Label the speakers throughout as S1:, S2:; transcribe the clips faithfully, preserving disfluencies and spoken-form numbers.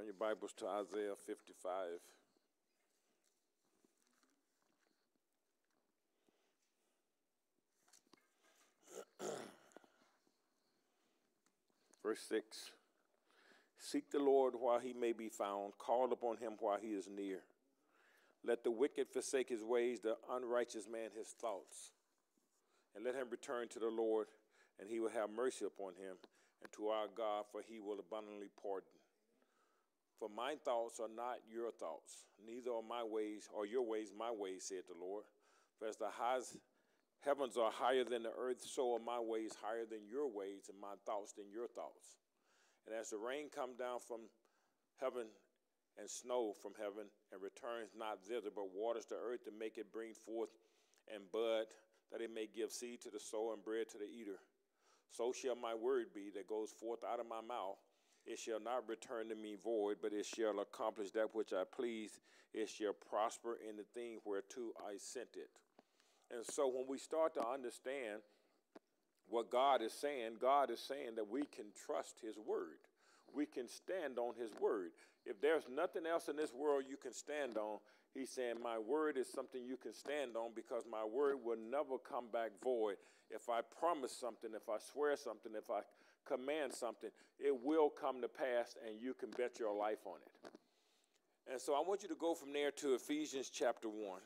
S1: your Bibles to Isaiah fifty-five. Verse six. Seek the Lord while he may be found. Call upon him while he is near. Let the wicked forsake his ways, the unrighteous man his thoughts. And let him return to the Lord, and he will have mercy upon him, and to our God, for he will abundantly pardon. For my thoughts are not your thoughts, neither are my ways or your ways my ways, said the Lord. For as the highest heavens are higher than the earth, so are my ways higher than your ways, and my thoughts than your thoughts. And as the rain come down from heaven and snow from heaven, and returns not thither, but waters the earth to make it bring forth and bud, that it may give seed to the sower and bread to the eater, so shall my word be that goes forth out of my mouth. It shall not return to me void, but it shall accomplish that which I please. It shall prosper in the thing whereto I sent it. And so when we start to understand what God is saying, God is saying that we can trust his word. We can stand on his word. If there's nothing else in this world you can stand on, he's saying my word is something you can stand on, because my word will never come back void. If I promise something, if I swear something, if I command something, it will come to pass, and you can bet your life on it. And so I want you to go from there to Ephesians chapter one.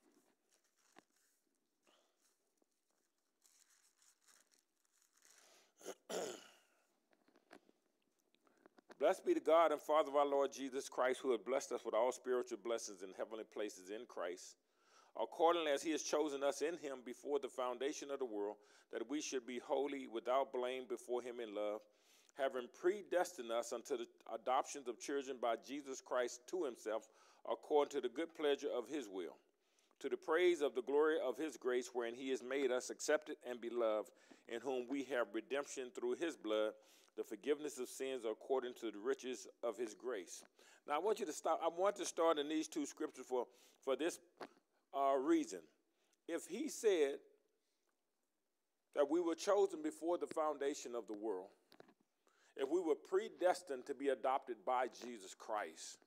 S1: Blessed be the God and Father of our Lord Jesus Christ, who has blessed us with all spiritual blessings in heavenly places in Christ, accordingly as he has chosen us in him before the foundation of the world, that we should be holy, without blame before him in love, having predestined us unto the adoptions of children by Jesus Christ to himself, according to the good pleasure of his will, to the praise of the glory of his grace, wherein he has made us accepted and beloved, in whom we have redemption through his blood, the forgiveness of sins according to the riches of his grace. Now, I want you to stop. I want to start in these two scriptures for, for this uh, reason. If he said that we were chosen before the foundation of the world, if we were predestined to be adopted by Jesus Christ,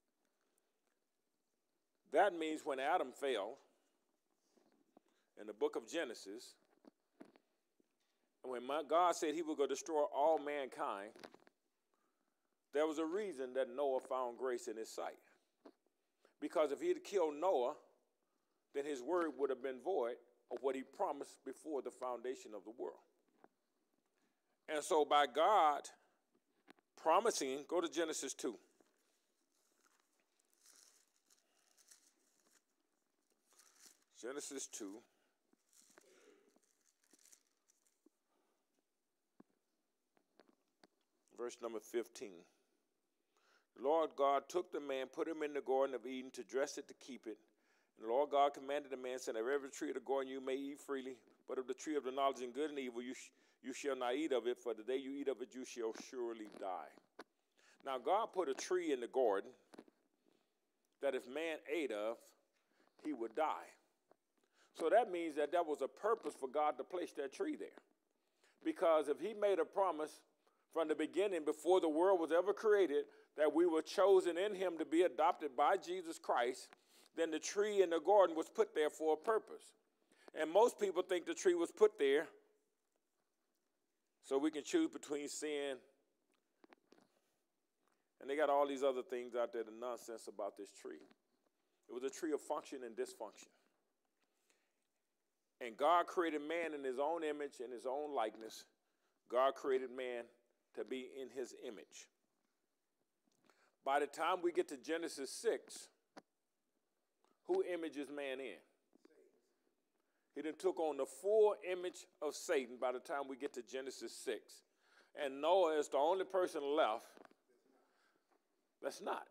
S1: that means when Adam fell in the book of Genesis, and when my God said he would go destroy all mankind, there was a reason that Noah found grace in his sight. Because if he had killed Noah, then his word would have been void of what he promised before the foundation of the world. And so by God promising, go to Genesis two. Genesis two. Verse number fifteen. The Lord God took the man, put him in the Garden of Eden to dress it, to keep it. And the Lord God commanded the man, saying, of every tree of the garden you may eat freely, but of the tree of the knowledge of good and evil you, sh- you shall not eat of it, for the day you eat of it you shall surely die. Now God put a tree in the garden that if man ate of, he would die. So that means that there was a purpose for God to place that tree there. Because if he made a promise from the beginning, before the world was ever created, that we were chosen in him to be adopted by Jesus Christ, then the tree in the garden was put there for a purpose. And most people think the tree was put there so we can choose between sin, and they got all these other things out there, the nonsense about this tree. It was a tree of function and dysfunction. And God created man in his own image and his own likeness. God created man to be in his image. By the time we get to Genesis six, who image is man in? He then took on the full image of Satan by the time we get to Genesis six. And Noah is the only person left that's not.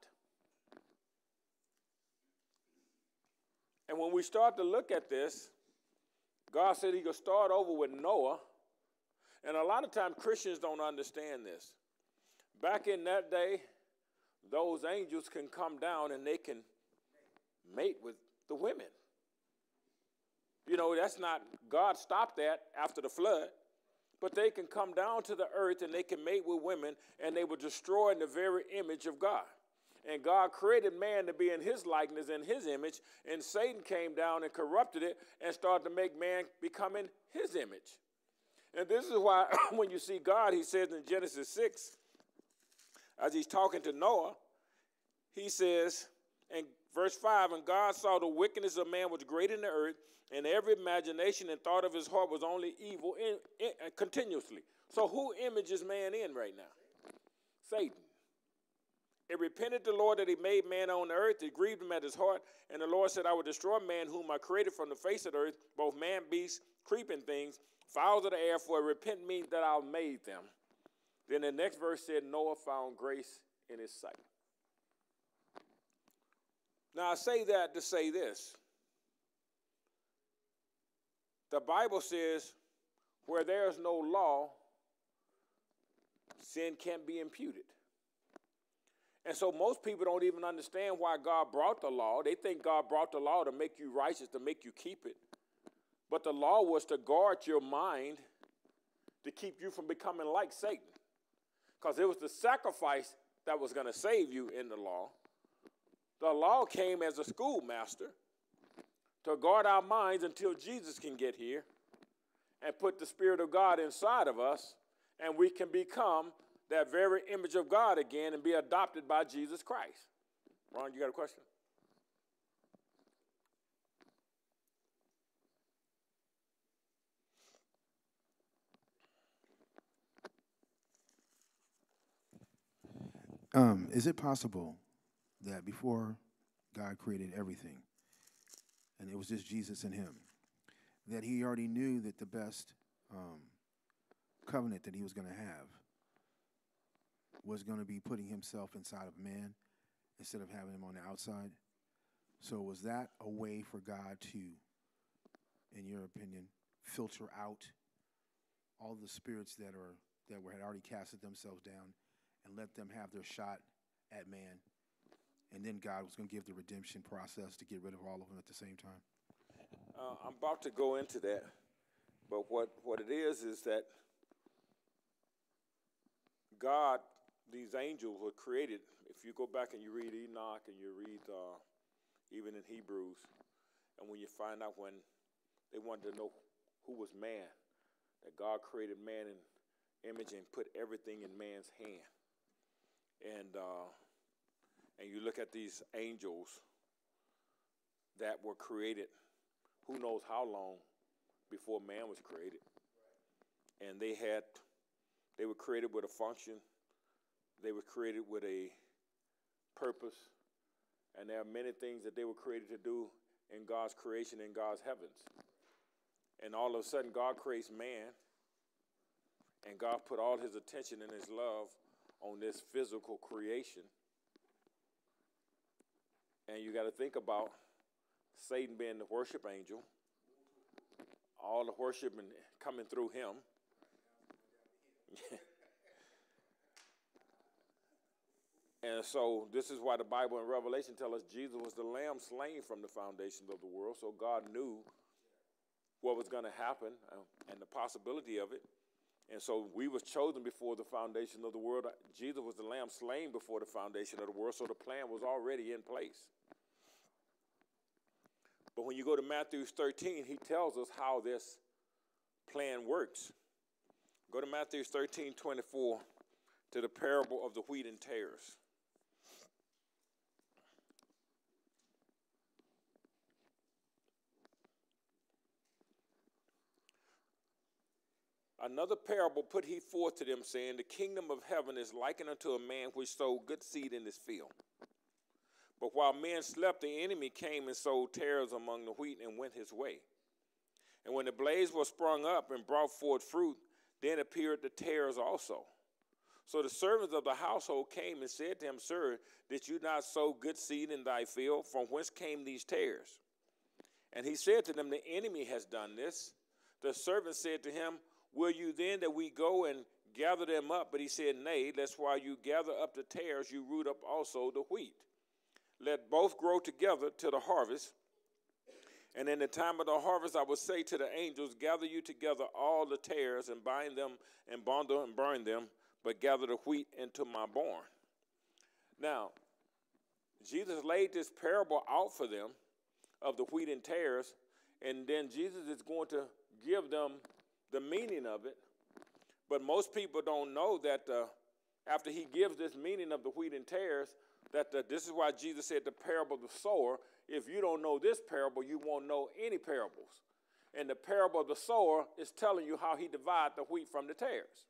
S1: And when we start to look at this, God said he could start over with Noah. And a lot of times Christians don't understand this. Back in that day, those angels can come down and they can mate with the women. You know, that's not, God stopped that after the flood. But they can come down to the earth and they can mate with women, and they will destroy in the very image of God. And God created man to be in his likeness and his image, and Satan came down and corrupted it and started to make man become in his image. And this is why when you see God, he says in Genesis six, as he's talking to Noah, he says in verse five, and God saw the wickedness of man was great in the earth, and every imagination and thought of his heart was only evil in, in, uh, continuously. So who images man in right now? Satan. It repented the Lord that he made man on the earth. It grieved him at his heart. And the Lord said, I will destroy man whom I created from the face of the earth, both man, beasts, creeping things, fowls of the air, for it repent me that I made them. Then the next verse said, Noah found grace in his sight. Now I say that to say this. The Bible says, where there is no law, sin can't be imputed. And so most people don't even understand why God brought the law. They think God brought the law to make you righteous, to make you keep it. But the law was to guard your mind, to keep you from becoming like Satan. Because it was the sacrifice that was going to save you in the law. The law came as a schoolmaster to guard our minds until Jesus can get here and put the Spirit of God inside of us, and we can become that very image of God again and be adopted by Jesus Christ. Ron, you got a question?
S2: Um, is it possible that before God created everything, and it was just Jesus and him, that he already knew that the best um, covenant that he was going to have was going to be putting himself inside of man instead of having him on the outside? So was that a way for God to, in your opinion, filter out all the spirits that are that were had already casted themselves down and let them have their shot at man? And then God was going to give the redemption process to get rid of all of them at the same time?
S1: Uh, I'm about to go into that. But what, what it is is that God, these angels were created. If you go back and you read Enoch and you read uh, even in Hebrews, and when you find out when they wanted to know who was man, that God created man in image and put everything in man's hand. And uh, and you look at these angels that were created, who knows how long before man was created. And they had, they were created with a function. They were created with a purpose. And there are many things that they were created to do in God's creation, in God's heavens. And all of a sudden, God creates man. And God put all his attention and his love on this physical creation. And you got to think about Satan being the worship angel, all the worship coming through him. And so this is why the Bible and Revelation tell us Jesus was the lamb slain from the foundations of the world. So God knew what was going to happen and the possibility of it. And so we was chosen before the foundation of the world. Jesus was the lamb slain before the foundation of the world, so the plan was already in place. But when you go to Matthew thirteen, he tells us how this plan works. Go to Matthew thirteen, twenty-four, to the parable of the wheat and tares. Another parable put he forth to them, saying, the kingdom of heaven is likened unto a man which sowed good seed in his field. But while men slept, the enemy came and sowed tares among the wheat and went his way. And when the blades were sprung up and brought forth fruit, then appeared the tares also. So the servants of the household came and said to him, Sir, did you not sow good seed in thy field? From whence came these tares? And he said to them, the enemy has done this. The servant said to him, Will you then that we go and gather them up? But he said, Nay, lest while you gather up the tares, you root up also the wheat. Let both grow together to the harvest. And in the time of the harvest, I will say to the angels, gather you together all the tares and bind them and bundle and burn them, but gather the wheat into my barn. Now, Jesus laid this parable out for them of the wheat and tares, and then Jesus is going to give them the meaning of it. But most people don't know that uh, after he gives this meaning of the wheat and tares, that the, this is why Jesus said the parable of the sower. If you don't know this parable, you won't know any parables. And the parable of the sower is telling you how he divides the wheat from the tares.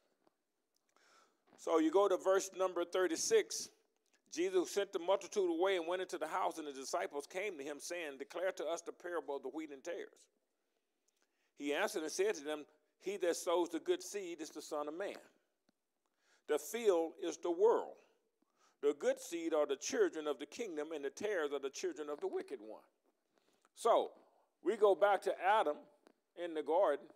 S1: So you go to verse number thirty-six. Jesus sent the multitude away and went into the house, and the disciples came to him, saying, declare to us the parable of the wheat and tares. He answered and said to them, he that sows the good seed is the Son of Man. The field is the world. The good seed are the children of the kingdom, and the tares are the children of the wicked one. So we go back to Adam in the garden.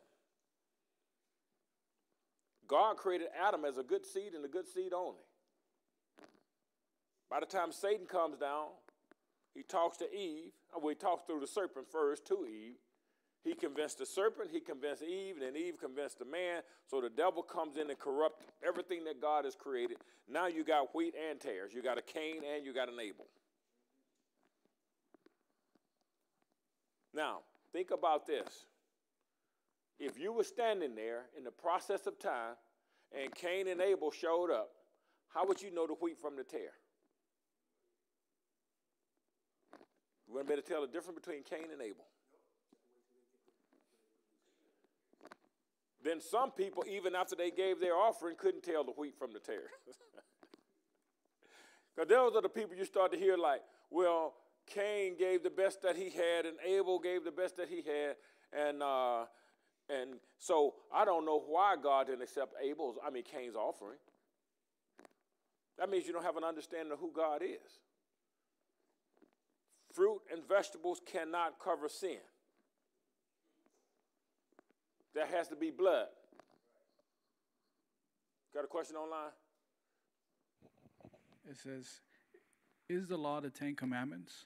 S1: God created Adam as a good seed and a good seed only. By the time Satan comes down, he talks to Eve. Well, he talks through the serpent first to Eve. He convinced the serpent, he convinced Eve, and then Eve convinced the man. So the devil comes in and corrupts everything that God has created. Now you got wheat and tares. You got a Cain and you got an Abel. Now, think about this. If you were standing there in the process of time and Cain and Abel showed up, how would you know the wheat from the tare? You want to better tell the difference between Cain and Abel? Then some people, even after they gave their offering, couldn't tell the wheat from the tare. Because those are the people you start to hear like, well, Cain gave the best that he had, and Abel gave the best that he had, and uh, and so I don't know why God didn't accept Abel's, I mean Cain's offering. That means you don't have an understanding of who God is. Fruit and vegetables cannot cover sin. There has to be blood. Got a question online?
S3: It says, is the law the Ten Commandments?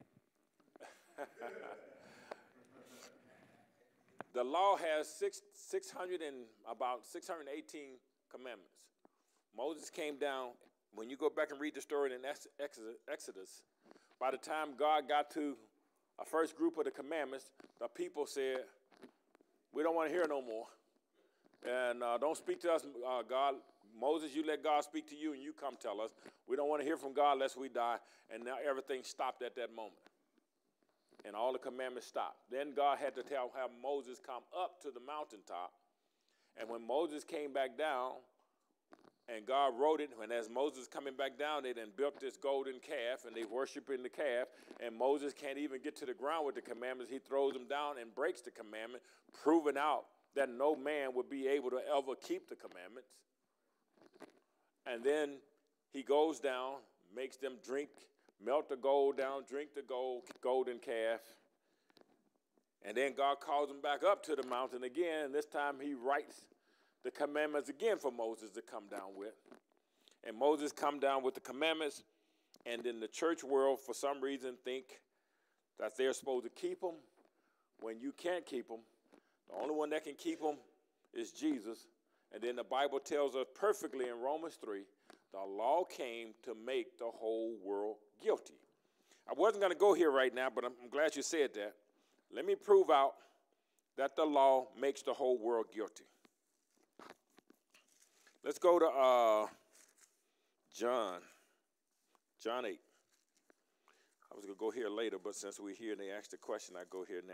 S1: The law has six, 600 and about six hundred eighteen commandments. Moses came down. When you go back and read the story in Exodus, by the time God got to a first group of the commandments, the people said, we don't want to hear no more. And uh, don't speak to us, uh, God. Moses, you let God speak to you and you come tell us. We don't want to hear from God lest we die. And now everything stopped at that moment. And all the commandments stopped. Then God had to tell have Moses come up to the mountaintop. And when Moses came back down, and God wrote it, and as Moses coming back down, they then built this golden calf, and they worshiping the calf, and Moses can't even get to the ground with the commandments. He throws them down and breaks the commandment, proving out that no man would be able to ever keep the commandments. And then he goes down, makes them drink, melt the gold down, drink the gold, golden calf. And then God calls them back up to the mountain again, and this time he writes the commandments again for Moses to come down with. And Moses come down with the commandments, and then the church world, for some reason, think that they're supposed to keep them when you can't keep them. The only one that can keep them is Jesus. And then the Bible tells us perfectly in Romans three, the law came to make the whole world guilty. I wasn't going to go here right now, but I'm, I'm glad you said that. Let me prove out that the law makes the whole world guilty. Let's go to uh, John, John eight. I was going to go here later, but since we're here and they asked the question, I go here now.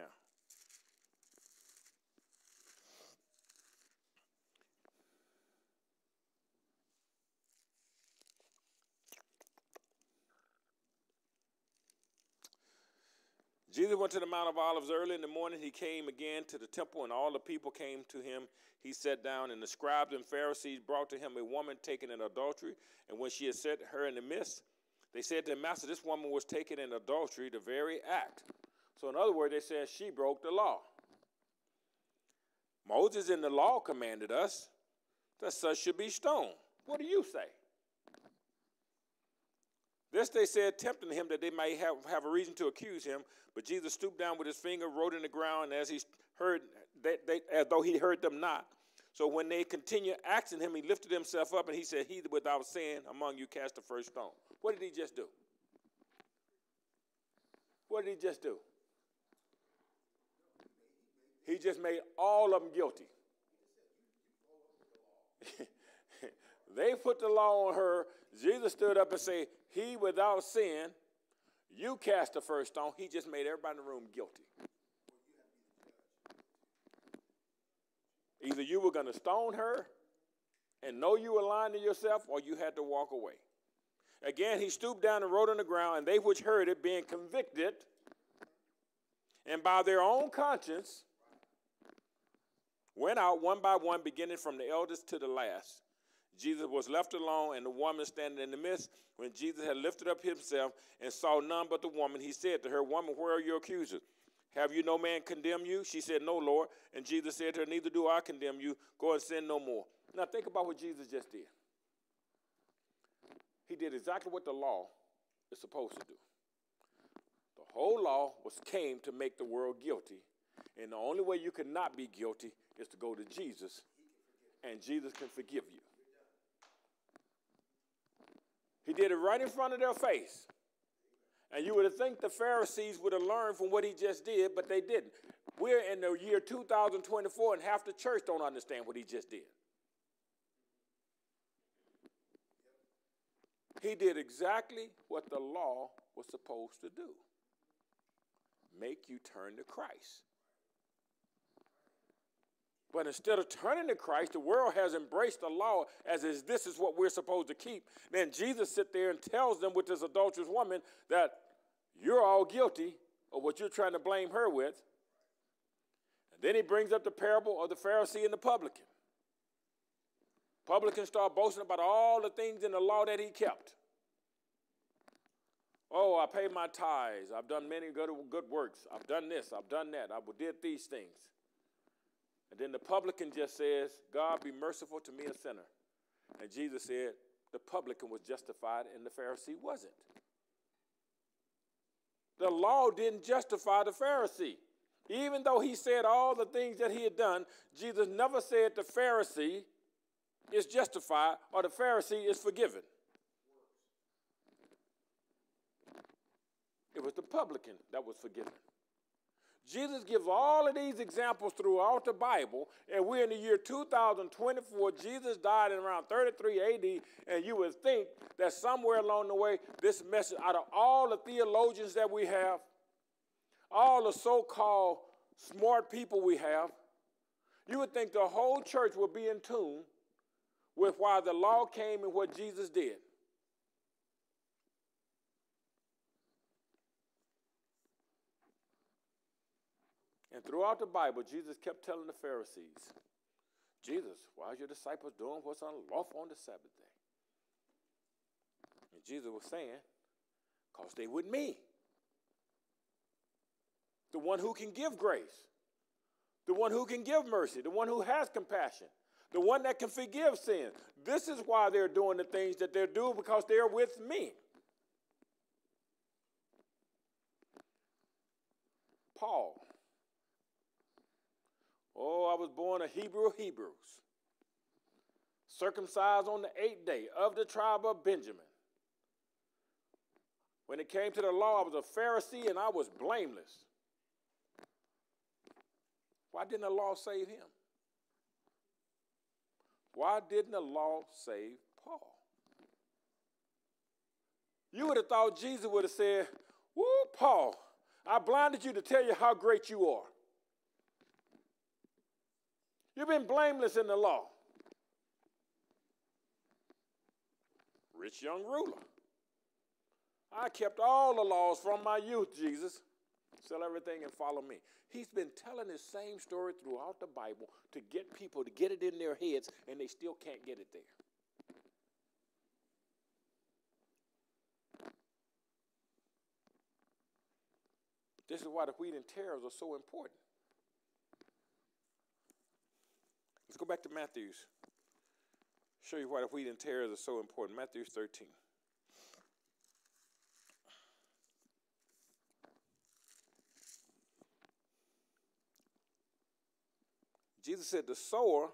S1: Jesus went to the Mount of Olives early in the morning. He came again to the temple, and all the people came to him. He sat down, and the scribes and Pharisees brought to him a woman taken in adultery. And when she had set her in the midst, they said to him, Master, this woman was taken in adultery, the very act. So in other words, they said she broke the law. Moses in the law commanded us that such should be stoned. What do you say? This they said, tempting him that they might have, have a reason to accuse him. But Jesus stooped down with his finger, wrote in the ground, and as he heard, they, they, as though he heard them not. So when they continued asking him, he lifted himself up and he said, he without sin among you cast the first stone. What did he just do? What did he just do? He just made all of them guilty. They put the law on her. Jesus stood up and said, he without sin, you cast the first stone. He just made everybody in the room guilty. Either you were going to stone her and know you were lying to yourself, or you had to walk away. Again, he stooped down and wrote on the ground, and they which heard it, being convicted, and by their own conscience, went out one by one, beginning from the eldest to the last. Jesus was left alone, and the woman standing in the midst. When Jesus had lifted up himself and saw none but the woman, he said to her, woman, where are your accusers? Have you no man condemn you? She said, no, Lord. And Jesus said to her, neither do I condemn you. Go and sin no more. Now think about what Jesus just did. He did exactly what the law is supposed to do. The whole law was came to make the world guilty. And the only way you can not be guilty is to go to Jesus, and Jesus can forgive you. He did it right in front of their face. And you would have think the Pharisees would have learned from what he just did, but they didn't. We're in the year two thousand twenty-four, and half the church don't understand what he just did. He did exactly what the law was supposed to do. Make you turn to Christ. But instead of turning to Christ, the world has embraced the law as is this is what we're supposed to keep. Then Jesus sits there and tells them with this adulterous woman that you're all guilty of what you're trying to blame her with. And then he brings up the parable of the Pharisee and the publican. Publicans start boasting about all the things in the law that he kept. Oh, I paid my tithes. I've done many good, good works. I've done this. I've done that. I did these things. And then the publican just says, God, be merciful to me, a sinner. And Jesus said the publican was justified and the Pharisee wasn't. The law didn't justify the Pharisee. Even though he said all the things that he had done, Jesus never said the Pharisee is justified or the Pharisee is forgiven. It was the publican that was forgiven. Jesus gives all of these examples throughout the Bible, and we're in the year two thousand twenty-four. Jesus died in around thirty-three A D, and you would think that somewhere along the way, this message, out of all the theologians that we have, all the so-called smart people we have, you would think the whole church would be in tune with why the law came and what Jesus did. And throughout the Bible, Jesus kept telling the Pharisees, Jesus, why are your disciples doing what's unlawful on the Sabbath day? And Jesus was saying, because they with me. The one who can give grace. The one who can give mercy. The one who has compassion. The one that can forgive sin. This is why they're doing the things that they're doing, because they're with me. Paul. Oh, I was born a Hebrew of Hebrews, circumcised on the eighth day, of the tribe of Benjamin. When it came to the law, I was a Pharisee and I was blameless. Why didn't the law save him? Why didn't the law save Paul? You would have thought Jesus would have said, woo, Paul, I blinded you to tell you how great you are. You've been blameless in the law. Rich young ruler. I kept all the laws from my youth, Jesus. Sell everything and follow me. He's been telling the same story throughout the Bible to get people to get it in their heads, and they still can't get it there. This is why the wheat and tares are so important. Let's go back to Matthew's. Show you why the wheat and tares are so important. Matthew thirteen. Jesus said the sower,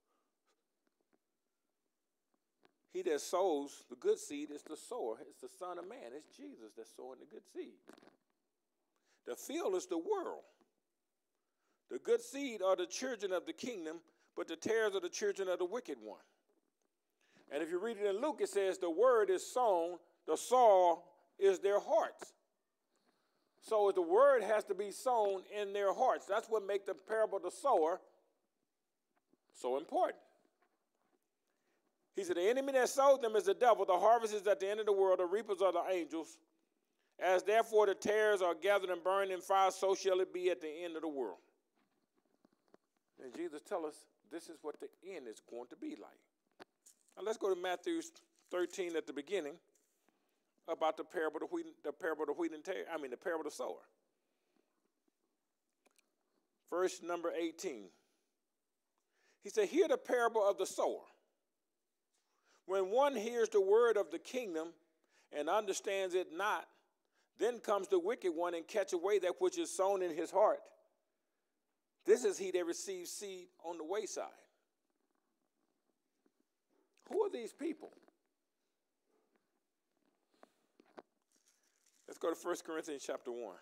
S1: he that sows the good seed is the sower. It's the Son of Man. It's Jesus that's sowing the good seed. The field is the world. The good seed are the children of the kingdom, but the tares are the children of the wicked one. And if you read it in Luke, it says the word is sown, the soil is their hearts. So the word has to be sown in their hearts. That's what makes the parable of the sower so important. He said, the enemy that sowed them is the devil. The harvest is at the end of the world. The reapers are the angels. As therefore the tares are gathered and burned in fire, so shall it be at the end of the world. And Jesus tells us this is what the end is going to be like. Now let's go to Matthew thirteen at the beginning about the parable of the wheat, the parable of the wheat and tare. I mean the parable of the sower. Verse number eighteen. He said, hear the parable of the sower. When one hears the word of the kingdom and understands it not, then comes the wicked one and catch away that which is sown in his heart. This is he that receives seed on the wayside. Who are these people? Let's go to First Corinthians chapter one.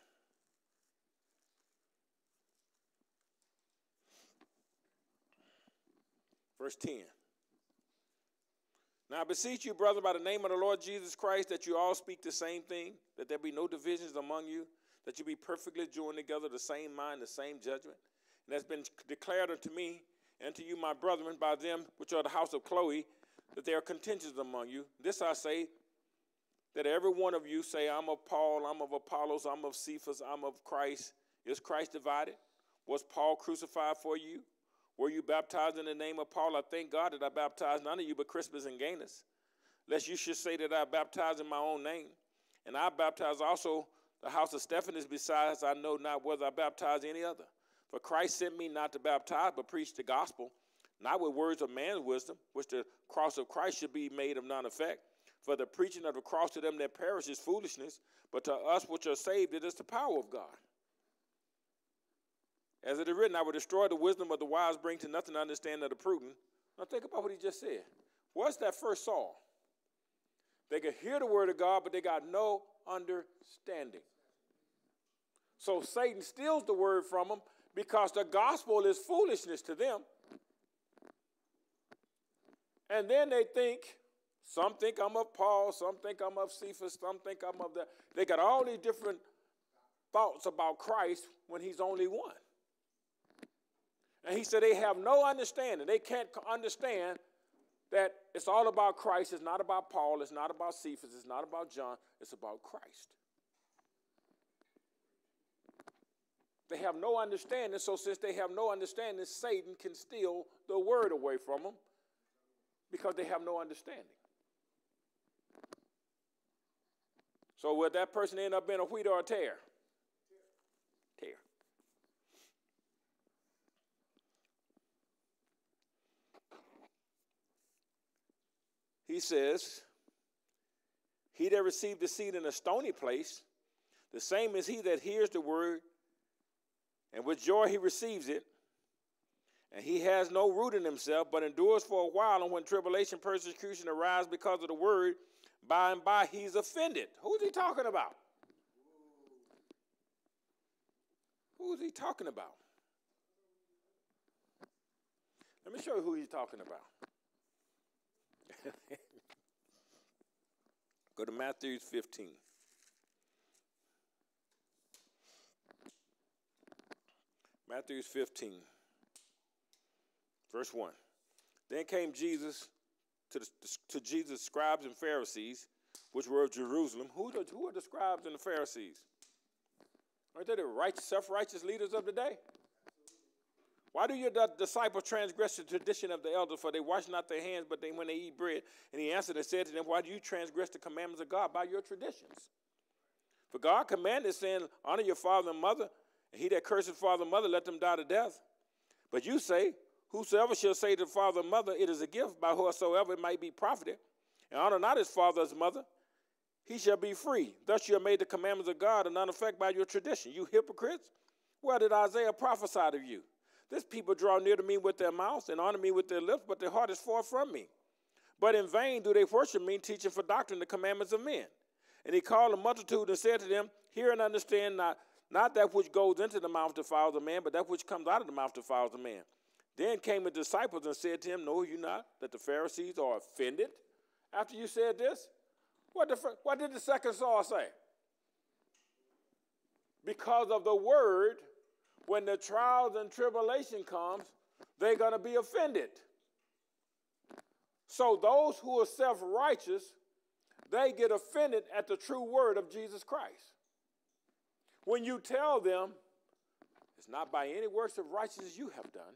S1: Verse ten. Now I beseech you, brother, by the name of the Lord Jesus Christ, that you all speak the same thing, that there be no divisions among you, that you be perfectly joined together, the same mind, the same judgment. And that's been declared unto me and to you, my brethren, by them which are the house of Chloe, that there are contentions among you. This I say, that every one of you say, I'm of Paul, I'm of Apollos, I'm of Cephas, I'm of Christ. Is Christ divided? Was Paul crucified for you? Were you baptized in the name of Paul? I thank God that I baptized none of you but Crispus and Gaius, lest you should say that I baptized in my own name. And I baptized also the house of Stephanas, besides I know not whether I baptized any other. For Christ sent me not to baptize, but preach the gospel, not with words of man's wisdom, which the cross of Christ should be made of none effect. For the preaching of the cross to them that perish is foolishness, but to us which are saved it is the power of God. As it is written, I will destroy the wisdom of the wise, bring to nothing the understanding of the prudent. Now think about what he just said. What's that first Saul? They could hear the word of God, but they got no understanding. So Satan steals the word from them because the gospel is foolishness to them. And then they think, some think I'm of Paul, some think I'm of Cephas, some think I'm of that. They got all these different thoughts about Christ when he's only one. And he said they have no understanding. They can't understand that it's all about Christ. It's not about Paul. It's not about Cephas. It's not about John. It's about Christ. They have no understanding. So since they have no understanding, Satan can steal the word away from them because they have no understanding. So would that person end up being a wheat or a tare? Tare. He says, he that received the seed in a stony place, the same is he that hears the word, and with joy he receives it, and he has no root in himself, but endures for a while, and when tribulation, persecution arise because of the word, by and by he's offended. Who's he talking about? Who's he talking about? Let me show you who he's talking about. Go to Matthew fifteen. Matthew fifteen, verse one. Then came Jesus to, the, to Jesus' scribes and Pharisees, which were of Jerusalem. Who, the, who are the scribes and the Pharisees? Aren't they the righteous, self-righteous leaders of the day? Why do your disciples transgress the tradition of the elders? For they wash not their hands, but they when they eat bread. And he answered and said to them, why do you transgress the commandments of God by your traditions? For God commanded, saying, honor your father and mother, and he that curses father and mother, let them die to death. But you say, whosoever shall say to father and mother, it is a gift, by whosoever it might be profited, and honor not his father or his mother, he shall be free. Thus you have made the commandments of God of none effect by your tradition. You hypocrites, where did Isaiah prophesy of you? This people draw near to me with their mouths and honor me with their lips, but their heart is far from me. But in vain do they worship me, teaching for doctrine the commandments of men. And he called a multitude and said to them, hear and understand, not, not that which goes into the mouth defiles a man, but that which comes out of the mouth defiles a man. Then came the disciples and said to him, know you not that the Pharisees are offended after you said this? What, the, what did the second Saul say? Because of the word, when the trials and tribulation comes, they're going to be offended. So those who are self-righteous, they get offended at the true word of Jesus Christ. When you tell them, it's not by any works of righteousness you have done,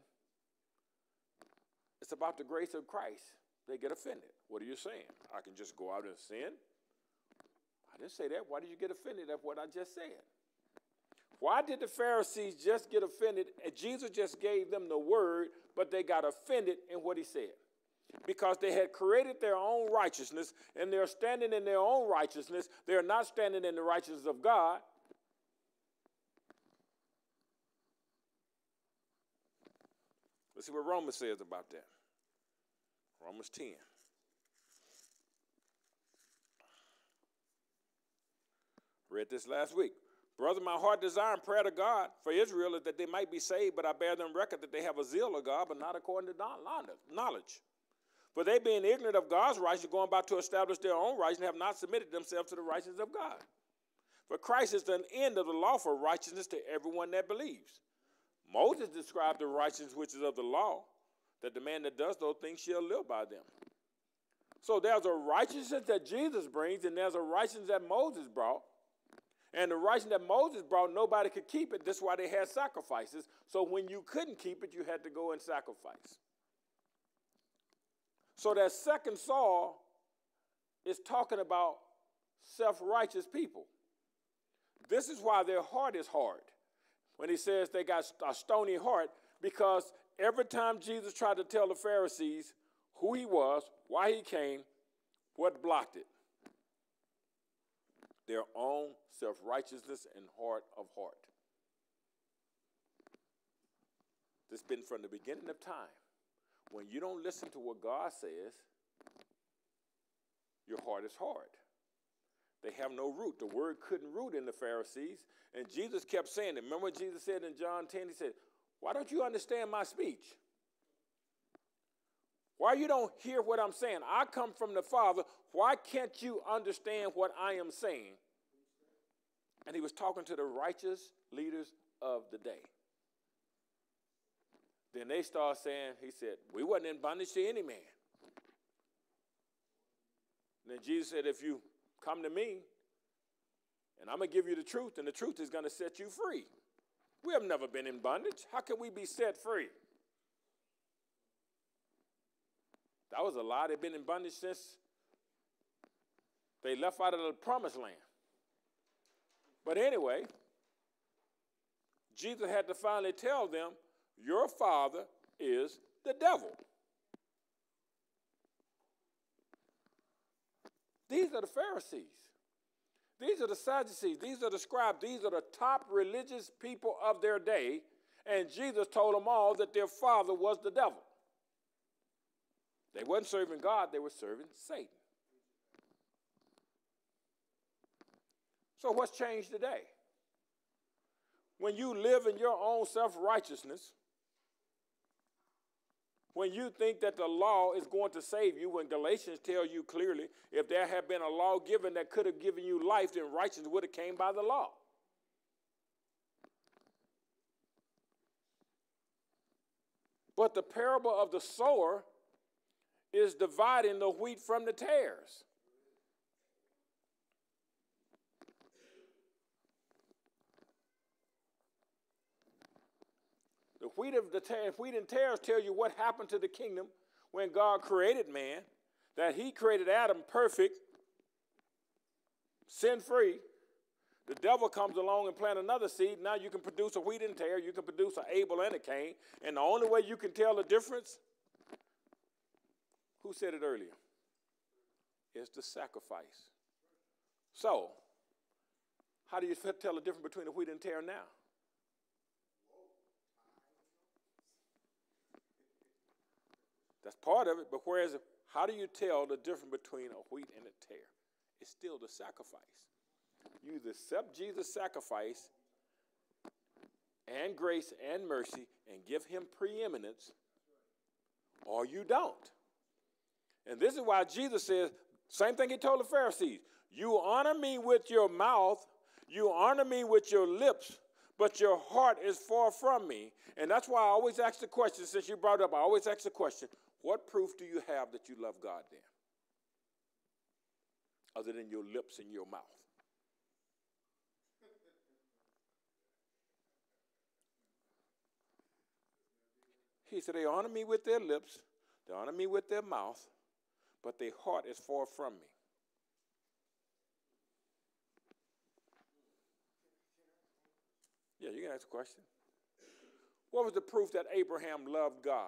S1: it's about the grace of Christ, they get offended. What are you saying? I can just go out and sin? I didn't say that. Why did you get offended at what I just said? Why did the Pharisees just get offended? And Jesus just gave them the word, but they got offended in what he said. Because they had created their own righteousness, and they're standing in their own righteousness. They're not standing in the righteousness of God. Let's see what Romans says about that. Romans ten. Read this last week. Brother, my heart desire and prayer to God for Israel is that they might be saved, but I bear them record that they have a zeal of God, but not according to knowledge. For they being ignorant of God's righteousness, going about to establish their own righteousness, have not submitted themselves to the righteousness of God. For Christ is the end of the law for righteousness to everyone that believes. Moses described the righteousness which is of the law, that the man that does those things shall live by them. So there's a righteousness that Jesus brings, and there's a righteousness that Moses brought. And the righteousness that Moses brought, nobody could keep it. That's why they had sacrifices. So when you couldn't keep it, you had to go and sacrifice. So that second Saul is talking about self-righteous people. This is why their heart is hard. When he says they got a stony heart, because every time Jesus tried to tell the Pharisees who he was, why he came, what blocked it? Their own self-righteousness and heart of heart. This has been from the beginning of time. When you don't listen to what God says, your heart is hard. They have no root. The word couldn't root in the Pharisees. And Jesus kept saying it. Remember what Jesus said in John ten? He said, why don't you understand my speech? Why you don't hear what I'm saying? I come from the Father. Why can't you understand what I am saying? And he was talking to the righteous leaders of the day. Then they start saying, he said, we wasn't in bondage to any man. And then Jesus said, if you come to me, and I'm going to give you the truth, and the truth is going to set you free. We have never been in bondage. How can we be set free? That was a lie. They've been in bondage since they left out of the promised land. But anyway, Jesus had to finally tell them, your father is the devil. These are the Pharisees. These are the Sadducees. These are the scribes. These are the top religious people of their day. And Jesus told them all that their father was the devil. They weren't serving God. They were serving Satan. So what's changed today? When you live in your own self-righteousness, when you think that the law is going to save you, when Galatians tell you clearly, if there had been a law given that could have given you life, then righteousness would have came by the law. But the parable of the sower is dividing the wheat from the tares. The wheat, of the wheat and tares tell you what happened to the kingdom when God created man, that he created Adam perfect, sin-free. The devil comes along and plant another seed. Now you can produce a wheat and tare. You can produce an Abel and a Cain. And the only way you can tell the difference, who said it earlier, is the sacrifice. So, how do you tell the difference between the wheat and tare now? That's part of it. But whereas, how do you tell the difference between a wheat and a tare? It's still the sacrifice. You either accept Jesus' sacrifice and grace and mercy and give him preeminence, or you don't. And this is why Jesus says, same thing he told the Pharisees, you honor me with your mouth, you honor me with your lips, but your heart is far from me. And that's why I always ask the question, since you brought it up, I always ask the question, what proof do you have that you love God then? Other than your lips and your mouth. He said, they honor me with their lips, they honor me with their mouth, but their heart is far from me. Yeah, you can ask a question. What was the proof that Abraham loved God?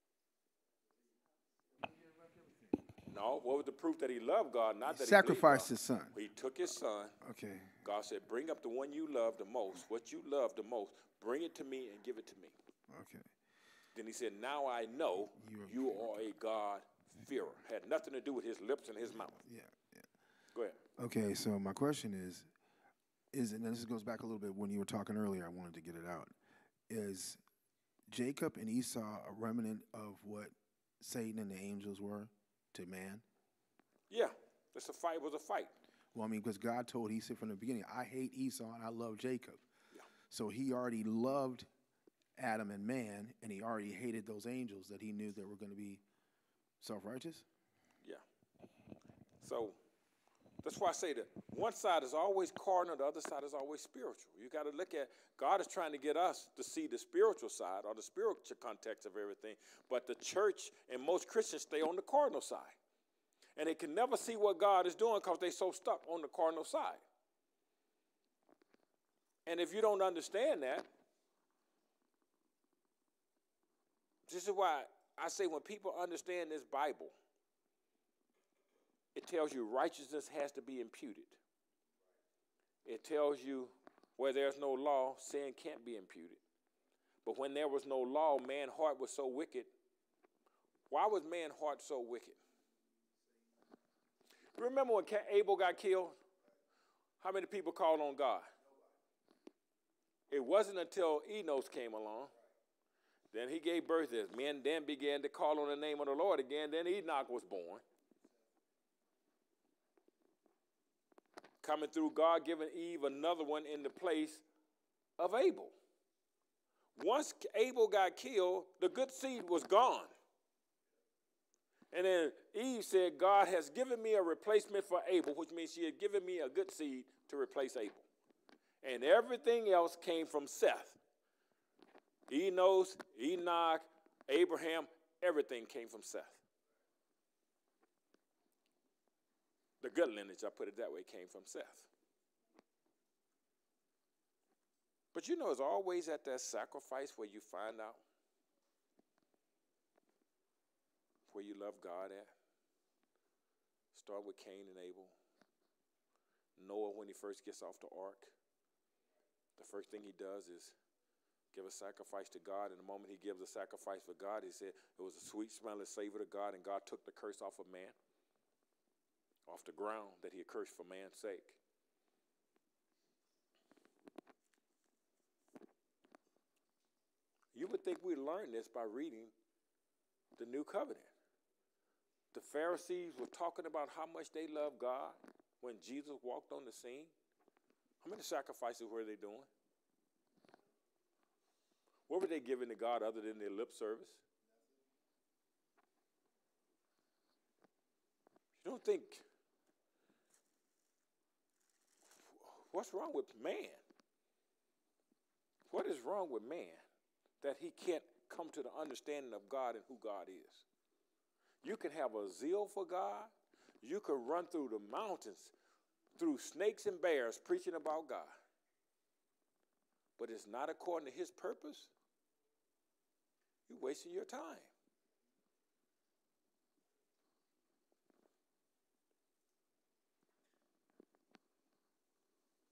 S1: No, what was the proof that he loved God? Not
S2: He
S1: that
S2: sacrificed
S1: he
S2: his son.
S1: He took his son.
S2: Okay.
S1: God said, bring up the one you love the most, what you love the most. Bring it to me and give it to me.
S2: Okay.
S1: Then he said, now I know
S2: You
S1: you are a God-fearer. Had nothing to do with his lips and his mouth.
S2: Yeah, yeah.
S1: Go ahead.
S2: Okay, so my question is, is and this goes back a little bit when you were talking earlier, I wanted to get it out. Is Jacob and Esau a remnant of what Satan and the angels were to man?
S1: Yeah, it's a fight. It was a fight.
S2: Well, I mean, because God told, he said from the beginning, I hate Esau and I love Jacob.
S1: Yeah.
S2: So he already loved Adam and man, and he already hated those angels that he knew that were going to be self-righteous?
S1: Yeah. So that's why I say that one side is always carnal, the other side is always spiritual. You got to look at, God is trying to get us to see the spiritual side or the spiritual context of everything, but the church and most Christians stay on the carnal side. And they can never see what God is doing because they're so stuck on the carnal side. And if you don't understand that, this is why I say when people understand this Bible, it tells you righteousness has to be imputed. It tells you where there's no law, sin can't be imputed. But when there was no law, man's heart was so wicked. Why was man's heart so wicked? Remember when Abel got killed? How many people called on God? It wasn't until Enos came along. Then he gave birth to men, then began to call on the name of the Lord again. Then Enoch was born. Coming through God giving Eve another one in the place of Abel. Once Abel got killed, the good seed was gone. And then Eve said, God has given me a replacement for Abel, which means she had given me a good seed to replace Abel. And everything else came from Seth. Enos, Enoch, Abraham, everything came from Seth. The good lineage, I put it that way, came from Seth. But you know, it's always at that sacrifice where you find out where you love God at. Start with Cain and Abel. Noah, when he first gets off the ark, the first thing he does is give a sacrifice to God. And the moment he gives a sacrifice for God, he said it was a sweet smelling savor to God, and God took the curse off of man, off the ground that he had cursed for man's sake. You would think we'd learn this by reading the New Covenant. The Pharisees were talking about how much they loved God when Jesus walked on the scene. How many sacrifices were they doing? What were they giving to God other than their lip service? You don't think, what's wrong with man? What is wrong with man that he can't come to the understanding of God and who God is? You can have a zeal for God. You can run through the mountains, through snakes and bears, preaching about God. But it's not according to his purpose. You're wasting your time.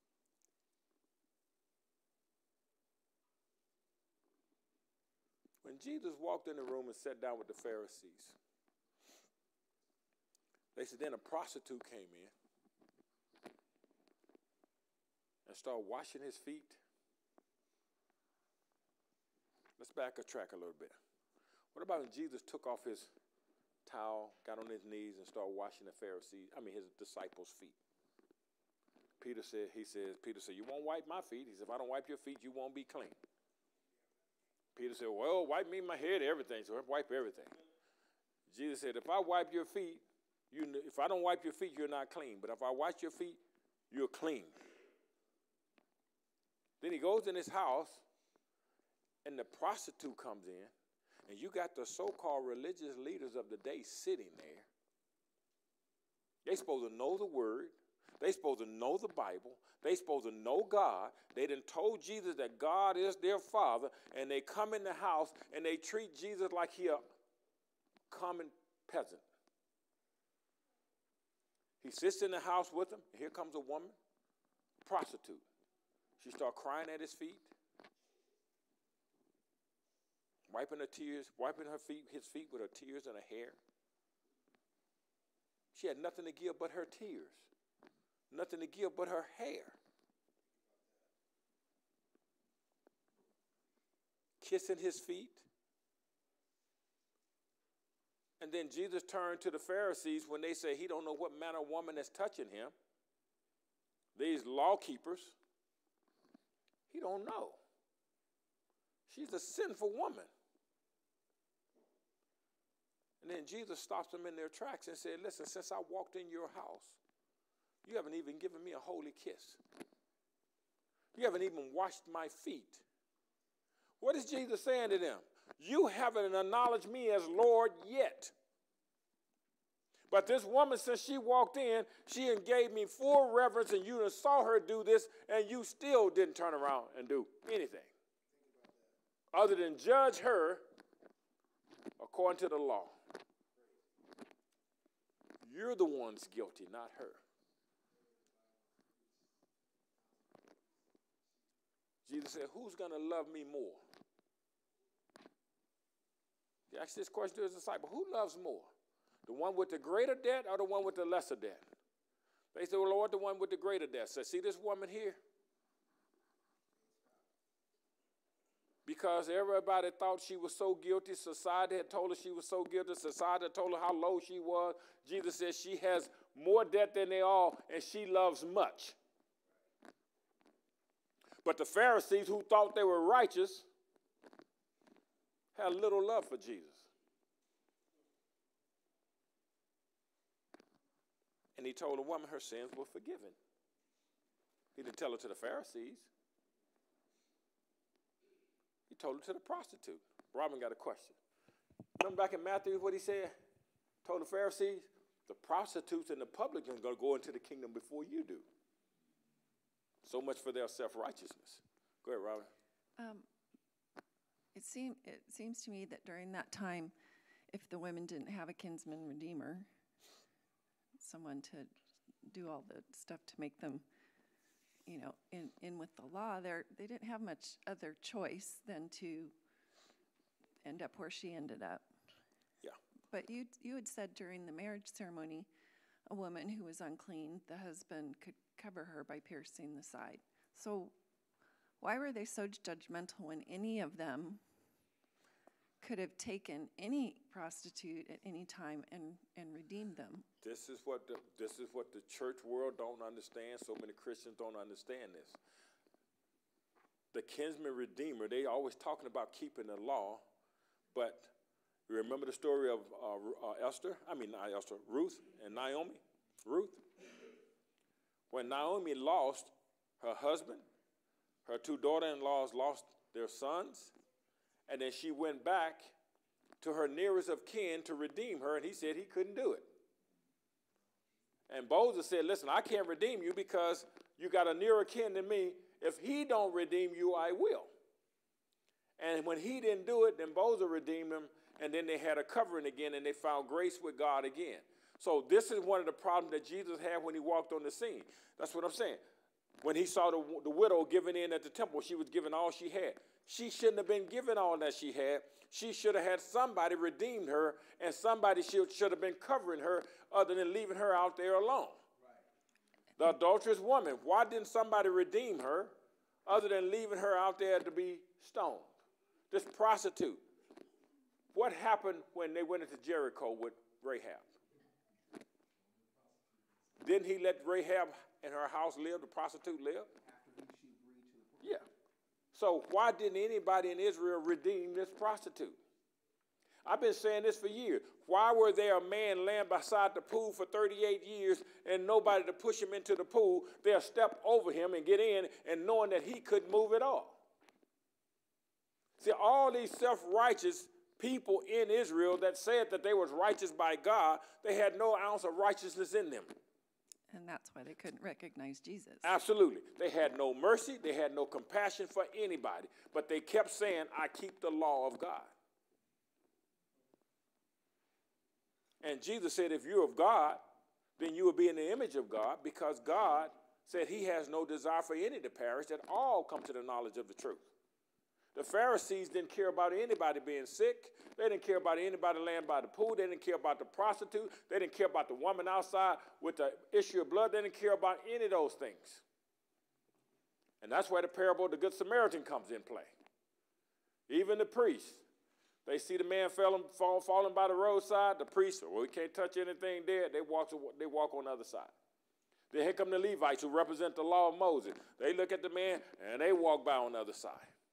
S1: When when Jesus walked in the room and sat down with the Pharisees, they said then a prostitute came in and started washing his feet. Let's back a track a little bit. What about when Jesus took off his towel, got on his knees, and started washing the Pharisees, I mean his disciples' feet? Peter said, he says, Peter said, you won't wipe my feet. He said, if I don't wipe your feet, you won't be clean. Peter said, well, wipe me my head, everything, so I wipe everything. Jesus said, if I wipe your feet, you, if I don't wipe your feet, you're not clean. But if I wash your feet, you're clean. Then he goes in his house, and the prostitute comes in, and you got the so-called religious leaders of the day sitting there. They supposed to know the word. They supposed to know the Bible. They supposed to know God. They done told Jesus that God is their father, and they come in the house, and they treat Jesus like he a common peasant. He sits in the house with them. Here comes a woman, prostitute. She starts crying at his feet, wiping her tears, wiping her feet, his feet with her tears and her hair. She had nothing to give but her tears, nothing to give but her hair. Kissing his feet. And then Jesus turned to the Pharisees when they say he don't know what manner of woman is touching him. These law keepers. He don't know. She's a sinful woman. And then Jesus stops them in their tracks and said, listen, since I walked in your house, you haven't even given me a holy kiss. You haven't even washed my feet. What is Jesus saying to them? You haven't acknowledged me as Lord yet. But this woman, since she walked in, she gave me full reverence, and you saw her do this, and you still didn't turn around and do anything other than judge her according to the law. You're the ones guilty, not her. Jesus said, who's going to love me more? He asked this question to his disciple, who loves more? The one with the greater debt or the one with the lesser debt? They said, well, Lord, the one with the greater debt. So see this woman here? Because everybody thought she was so guilty. Society had told her she was so guilty. Society had told her how low she was. Jesus says she has more debt than they all, and she loves much. But the Pharisees, who thought they were righteous, had little love for Jesus. And he told the woman her sins were forgiven. He didn't tell her to the Pharisees. He told her to the prostitute. Robin got a question. Remember back in Matthew what he said? Told the Pharisees, the prostitutes and the publicans are going to go into the kingdom before you do. So much for their self-righteousness. Go ahead, Robin.
S4: Um, it, seem, it seems to me that during that time, if the women didn't have a kinsman redeemer, someone to do all the stuff to make them, you know, in, in with the law, they didn't have much other choice than to end up where she ended up.
S1: Yeah.
S4: But you you had said during the marriage ceremony, a woman who was unclean, the husband could cover her by piercing the side. So why were they so judgmental when any of them could have taken any prostitute at any time and, and redeemed them?
S1: This is what the, this is what the church world don't understand. So many Christians don't understand this. The kinsman redeemer, they always talking about keeping the law, but you remember the story of uh, uh, Esther? I mean, not Esther, Ruth and Naomi. Ruth. When Naomi lost her husband, her two daughter-in-laws lost their sons, and then she went back to her nearest of kin to redeem her, and he said he couldn't do it. And Boaz said, listen, I can't redeem you because you got a nearer kin than me. If he don't redeem you, I will. And when he didn't do it, then Boaz redeemed him, and then they had a covering again, and they found grace with God again. So this is one of the problems that Jesus had when he walked on the scene. That's what I'm saying. When he saw the, the widow giving in at the temple, she was giving all she had. She shouldn't have been given all that she had. She should have had somebody redeem her, and somebody should, should have been covering her other than leaving her out there alone. Right. The adulterous woman, why didn't somebody redeem her other than leaving her out there to be stoned? This prostitute. What happened when they went into Jericho with Rahab? Didn't he let Rahab in her house live, the prostitute live? Yeah. So why didn't anybody in Israel redeem this prostitute? I've been saying this for years. Why were there a man laying beside the pool for thirty-eight years and nobody to push him into the pool? They'll step over him and get in, and knowing that he couldn't move at all. See, all these self-righteous people in Israel that said that they was righteous by God, they had no ounce of righteousness in them.
S4: And that's why they couldn't recognize Jesus.
S1: Absolutely. They had no mercy. They had no compassion for anybody. But they kept saying, I keep the law of God. And Jesus said, if you're of God, then you will be in the image of God, because God said he has no desire for any to perish, that all come to the knowledge of the truth. The Pharisees didn't care about anybody being sick. They didn't care about anybody laying by the pool. They didn't care about the prostitute. They didn't care about the woman outside with the issue of blood. They didn't care about any of those things. And that's where the parable of the Good Samaritan comes in play. Even the priests, they see the man falling, fall, falling by the roadside. The priest, well, we can't touch anything there. They walk, to, they walk on the other side. Then here come the Levites who represent the law of Moses. They look at the man and they walk by on the other side.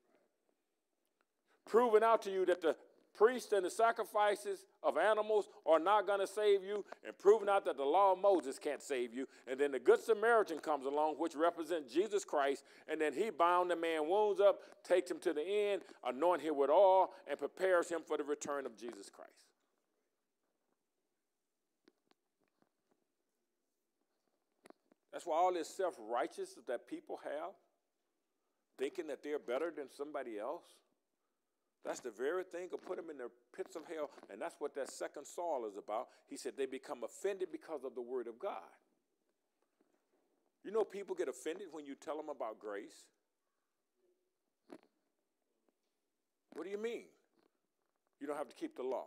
S1: Proving out to you that the priests and the sacrifices of animals are not going to save you, and proving out that the law of Moses can't save you. And then the Good Samaritan comes along, which represents Jesus Christ, and then he bound the man's wounds up, takes him to the end, anoint him with oil, and prepares him for the return of Jesus Christ. That's why all this self-righteousness that people have, thinking that they're better than somebody else, that's the very thing that put them in the pits of hell. And that's what that second Saul is about. He said they become offended because of the word of God. You know, people get offended when you tell them about grace. What do you mean? You don't have to keep the law.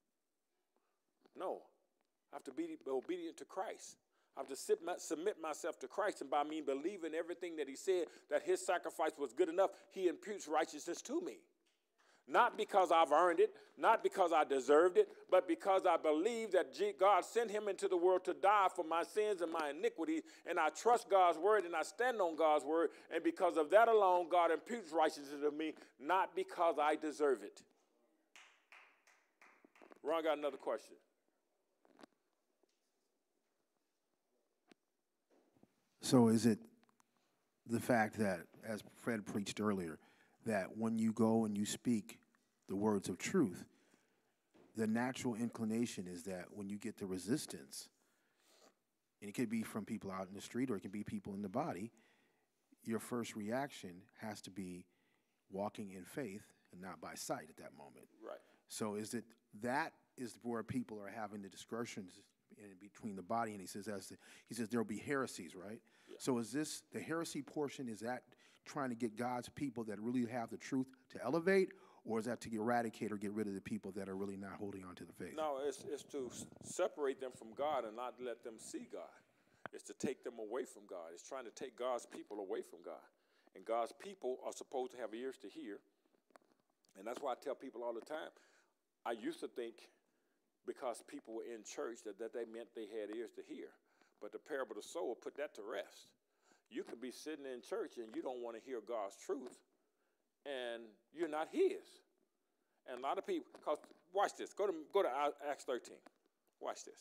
S1: No, I have to be obedient to Christ. I have to sit, submit myself to Christ, and by me believing everything that he said, that his sacrifice was good enough, he imputes righteousness to me. Not because I've earned it, not because I deserved it, but because I believe that God sent him into the world to die for my sins and my iniquities, and I trust God's word and I stand on God's word, and because of that alone, God imputes righteousness to me, not because I deserve it. Ron got another question.
S2: So is it the fact that, as Fred preached earlier, that when you go and you speak the words of truth, the natural inclination is that when you get the resistance, and it could be from people out in the street or it can be people in the body, your first reaction has to be walking in faith and not by sight at that moment.
S1: Right.
S2: So is it that is where people are having the discussions in between the body, and he says as the, he says there'll be heresies, right? Yeah. So is this the heresy portion? Is that trying to get God's people that really have the truth to elevate, or is that to eradicate or get rid of the people that are really not holding on to the faith?
S1: No, it's, it's to separate them from God and not let them see God. It's to take them away from God. It's trying to take God's people away from God. And God's people are supposed to have ears to hear. And that's why I tell people all the time, I used to think because people were in church that, that they meant they had ears to hear. But the parable of the sower put that to rest. You could be sitting in church and you don't want to hear God's truth, and you're not his. And a lot of people, because watch this. Go to, go to Acts thirteen. Watch this.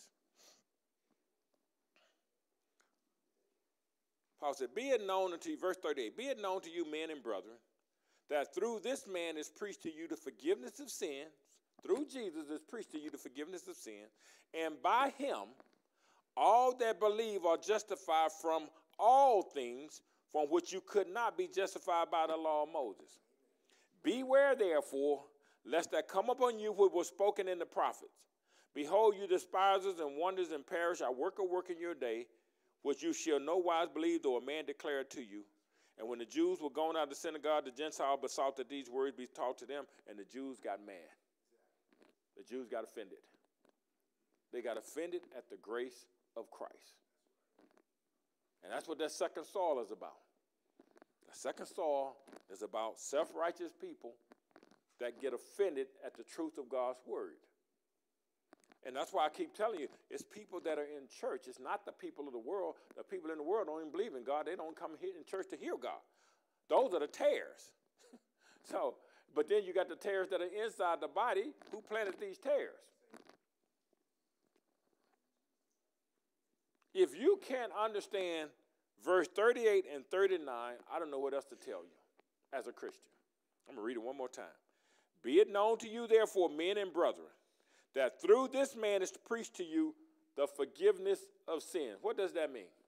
S1: Paul said, be it known unto you, verse thirty-eight, be it known to you, men and brethren, that through this man is preached to you the forgiveness of sins. Through Jesus is preached to you the forgiveness of sins. And by him, all that believe are justified from all things from which you could not be justified by the law of Moses. Beware, therefore, lest there come upon you what was spoken in the prophets. Behold, you despisers and wonders and perish. I work a work in your day, which you shall no wise believe, though a man declare it to you. And when the Jews were going out of the synagogue, the Gentiles besought that these words be taught to them, and the Jews got mad. The Jews got offended. They got offended at the grace of Christ. And that's what that second Saul is about. The second Saul is about self-righteous people that get offended at the truth of God's word. And that's why I keep telling you, it's people that are in church. It's not the people of the world. The people in the world don't even believe in God. They don't come here in church to hear God. Those are the tares. So, but then you got the tares that are inside the body. Who planted these tares? If you can't understand verse thirty-eight and thirty-nine, I don't know what else to tell you as a Christian. I'm going to read it one more time. Be it known to you, therefore, men and brethren, that through this man is preached to you the forgiveness of sins. What does that mean?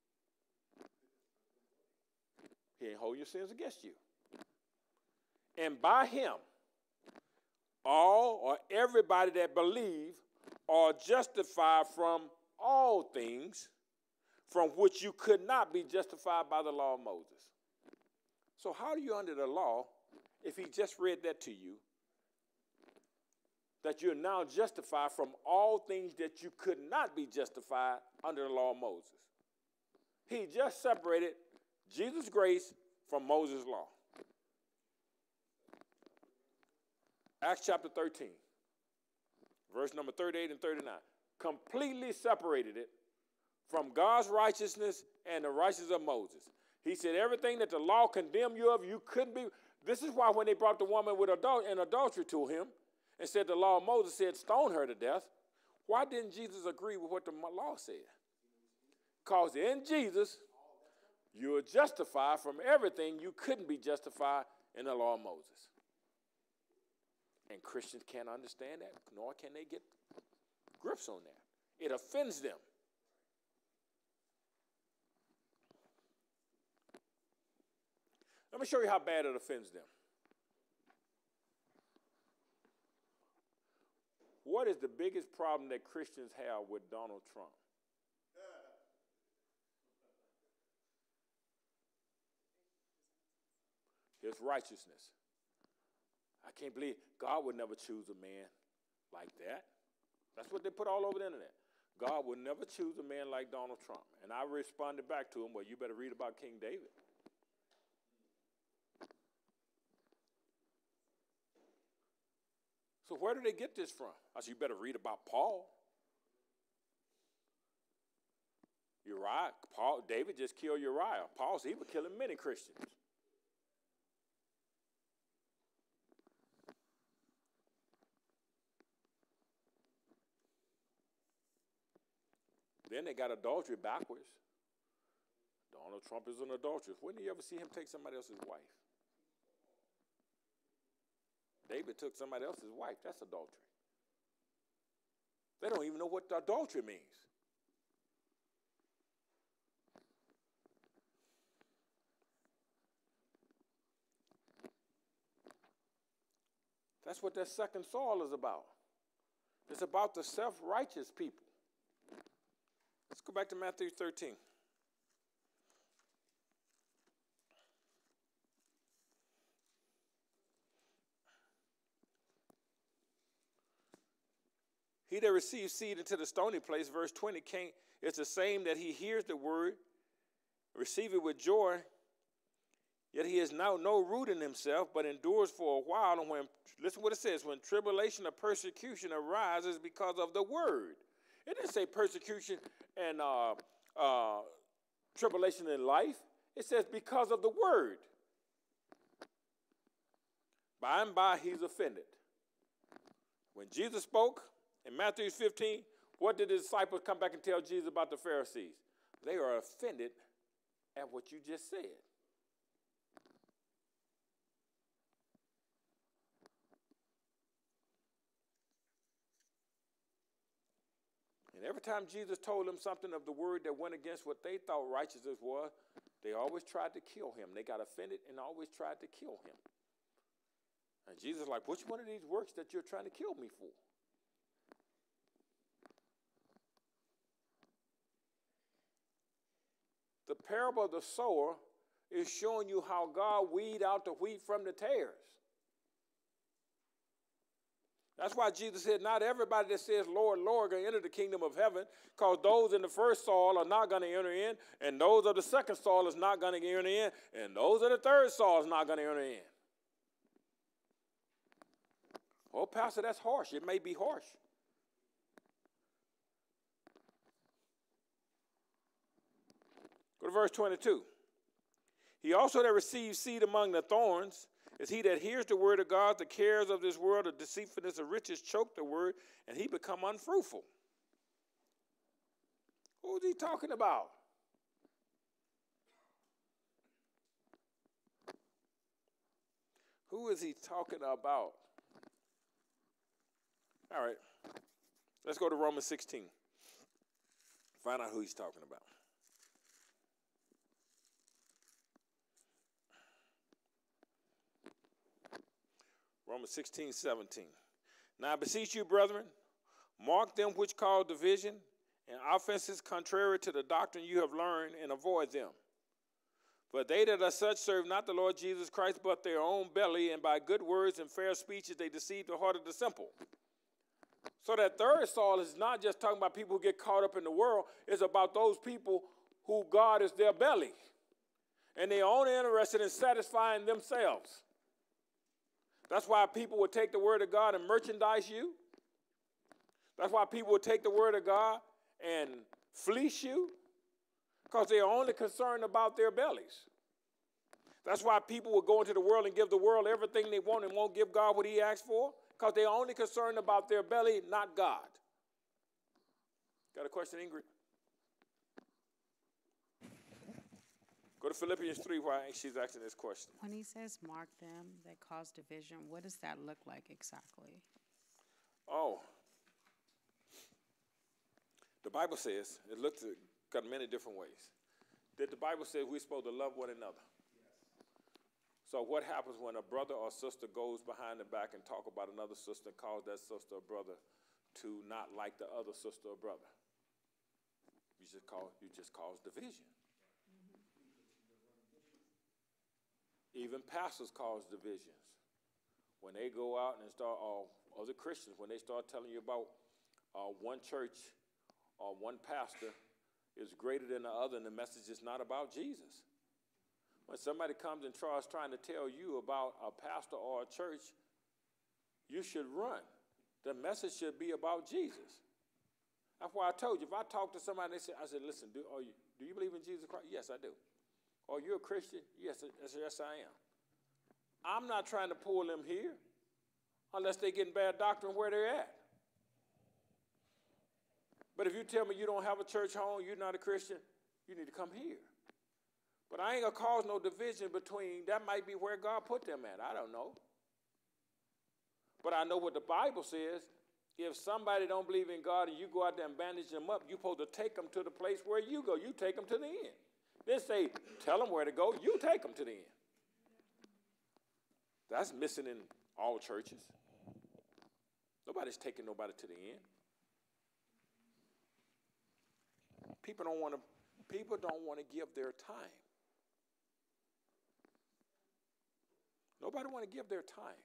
S1: He ain't hold your sins against you. And by him, all or everybody that believe are justified from all things from which you could not be justified by the law of Moses. So how are you under the law if he just read that to you, that you're now justified from all things that you could not be justified under the law of Moses? He just separated Jesus' grace from Moses' law. Acts chapter thirteen, verse number thirty-eight and thirty-nine. Completely separated it from God's righteousness and the righteousness of Moses. He said everything that the law condemned you of, you couldn't be. This is why when they brought the woman with adul- in adultery to him and said the law of Moses said stone her to death, why didn't Jesus agree with what the law said? Because in Jesus, you are justified from everything you couldn't be justified in the law of Moses. And Christians can't understand that, nor can they get grips on that. It offends them. Let me show you how bad it offends them. What is the biggest problem that Christians have with Donald Trump? His righteousness. I can't believe God would never choose a man like that. That's what they put all over the internet. God would never choose a man like Donald Trump. And I responded back to him, well, you better read about King David. So where do they get this from? I said, you better read about Paul. Uriah, Paul, David just killed Uriah. Paul said he was killing many Christians. Then they got adultery backwards. Donald Trump is an adulteress. When do you ever see him take somebody else's wife? David took somebody else's wife. That's adultery. They don't even know what adultery means. That's what that second Saul is about. It's about the self-righteous people. Let's go back to Matthew thirteen. He that receives seed into the stony place, verse twenty, can't, it's the same that he hears the word, receive it with joy, yet he has now no root in himself, but endures for a while. And when, listen what it says, when tribulation or persecution arises because of the word. It didn't say persecution and uh, uh, tribulation in life. It says because of the word. By and by, he's offended. When Jesus spoke in Matthew fifteen, what did the disciples come back and tell Jesus about the Pharisees? They are offended at what you just said. And every time Jesus told them something of the word that went against what they thought righteousness was, they always tried to kill him. They got offended and always tried to kill him. And Jesus is like, which one of these works that you're trying to kill me for? The parable of the sower is showing you how God weed out the wheat from the tares. That's why Jesus said, not everybody that says, Lord, Lord, going to enter the kingdom of heaven, because those in the first Saul are not going to enter in, and those of the second Saul is not going to enter in, and those of the third Saul is not going to enter in. Oh, Pastor, that's harsh. It may be harsh. Go to verse twenty-two. He also that receives seed among the thorns is he that hears the word of God, the cares of this world, the deceitfulness of riches choke the word, and he become unfruitful. Who is he talking about? Who is he talking about? All right, let's go to Romans sixteen. Find out who he's talking about. Romans sixteen, seventeen. Now I beseech you, brethren, mark them which cause division and offenses contrary to the doctrine you have learned, and avoid them. For they that are such serve not the Lord Jesus Christ, but their own belly, and by good words and fair speeches they deceive the heart of the simple. So that third Saul is not just talking about people who get caught up in the world. It's about those people who God is their belly. And they're only interested in satisfying themselves. That's why people would take the word of God and merchandise you. That's why people would take the word of God and fleece you, because they're only concerned about their bellies. That's why people will go into the world and give the world everything they want and won't give God what he asked for, because they're only concerned about their belly, not God. Got a question, Ingrid? Go to Philippians three while she's asking this question.
S5: When he says mark them that cause division, what does that look like exactly?
S1: Oh. The Bible says, it looks at, got many different ways. That the Bible says we're supposed to love one another. So what happens when a brother or sister goes behind the back and talk about another sister and calls that sister or brother to not like the other sister or brother? You just call, you just cause division. Even pastors cause divisions. When they go out and start, or uh, other Christians, when they start telling you about uh, one church or one pastor is greater than the other, and the message is not about Jesus. When somebody comes and tries trying to tell you about a pastor or a church, you should run. The message should be about Jesus. That's why I told you, if I talk to somebody, they say, I said, listen, do, are you, do you believe in Jesus Christ? Yes, I do. Are you a Christian? Yes, yes, yes, I am. I'm not trying to pull them here unless they're getting bad doctrine where they're at. But if you tell me you don't have a church home, you're not a Christian, you need to come here. But I ain't going to cause no division between, that might be where God put them at. I don't know. But I know what the Bible says. If somebody don't believe in God and you go out there and bandage them up, you're supposed to take them to the place where you go. You take them to the end. Then say, tell them where to go. You take them to the end. That's missing in all churches. Nobody's taking nobody to the end. People don't want to, people don't want to give their time. Nobody want to give their time.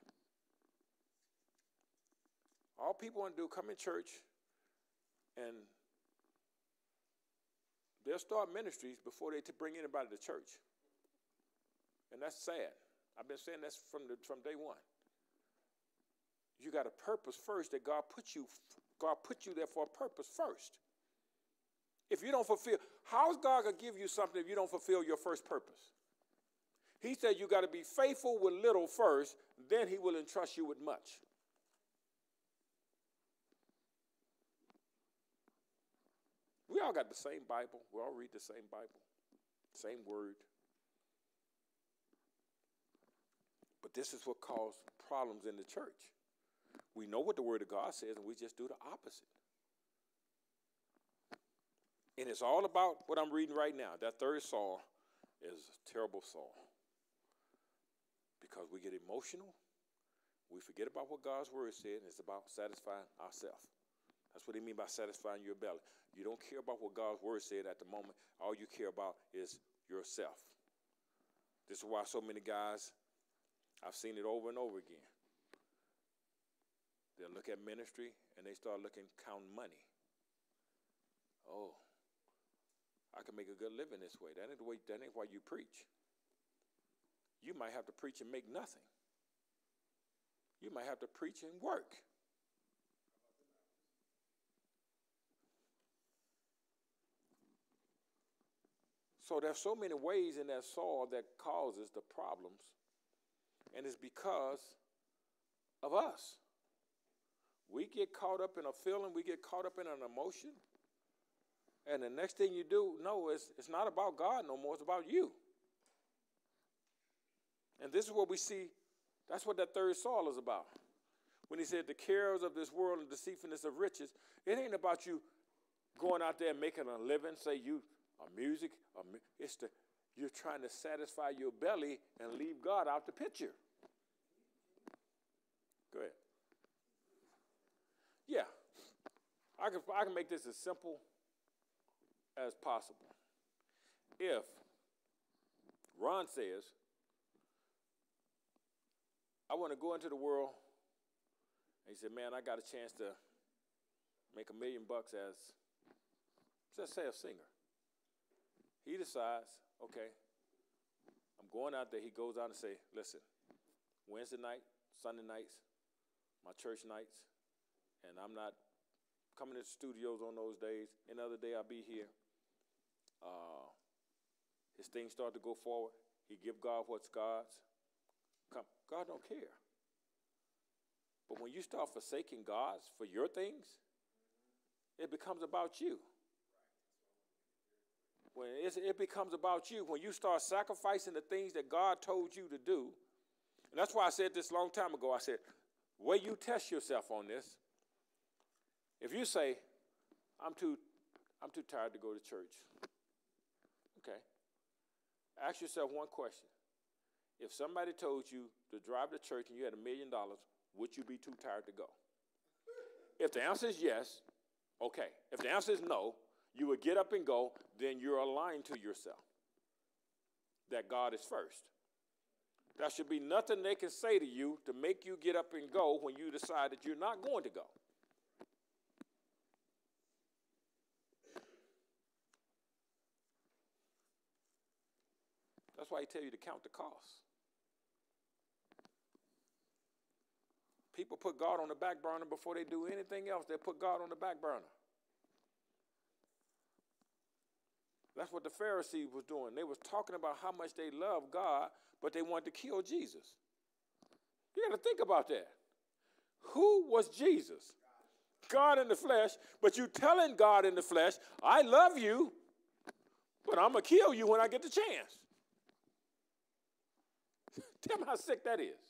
S1: All people want to do, come in church, and they'll start ministries before they t- bring anybody to church. And that's sad. I've been saying this from the, from day one. You got a purpose first that God put you, God put you there for a purpose first. If you don't fulfill, how's God going to give you something if you don't fulfill your first purpose? He said you got to be faithful with little first, then he will entrust you with much. We all got the same Bible. We all read the same Bible, same word. But this is what caused problems in the church. We know what the word of God says, and we just do the opposite. And it's all about what I'm reading right now. That third Saul is a terrible Saul. Because we get emotional, we forget about what God's word said, and it's about satisfying ourselves. That's what he means by satisfying your belly. You don't care about what God's word said at the moment. All you care about is yourself. This is why so many guys, I've seen it over and over again. They'll look at ministry and they start looking, counting money. Oh, I can make a good living this way. That ain't the way, that ain't why you preach. You might have to preach and make nothing. You might have to preach and work. So there's so many ways in that soil that causes the problems, and it's because of us. We get caught up in a feeling, we get caught up in an emotion, and the next thing you do, no, it's, it's not about God no more, it's about you. And this is what we see, that's what that third soil is about. When he said the cares of this world and deceitfulness of riches, it ain't about you going out there and making a living, say you are music, or it's the, you're trying to satisfy your belly and leave God out the picture. Go ahead. Yeah, I can, I can make this as simple as possible. If Ron says, I want to go into the world, and he said, man, I got a chance to make a million bucks as, let's say, a singer. He decides, okay, I'm going out there. He goes out and say, listen, Wednesday night, Sunday nights, my church nights, and I'm not coming to the studios on those days. Any other day I'll be here. Uh, his things start to go forward. He give God what's God's. Come, God don't care. But when you start forsaking God's for your things, it becomes about you. When it's, it becomes about you, when you start sacrificing the things that God told you to do, and that's why I said this a long time ago, I said, where you test yourself on this, if you say, I'm too, I'm too tired to go to church, okay, ask yourself one question. If somebody told you to drive to church and you had a million dollars, would you be too tired to go? If the answer is yes, okay. If the answer is no, you would get up and go, then you're aligned to yourself that God is first. There should be nothing they can say to you to make you get up and go when you decide that you're not going to go. That's why he tell you to count the cost. People put God on the back burner before they do anything else. They put God on the back burner. That's what the Pharisees was doing. They was talking about how much they love God, but they wanted to kill Jesus. You got to think about that. Who was Jesus? God in the flesh, but you telling God in the flesh, I love you, but I'm going to kill you when I get the chance. Tell me how sick that is.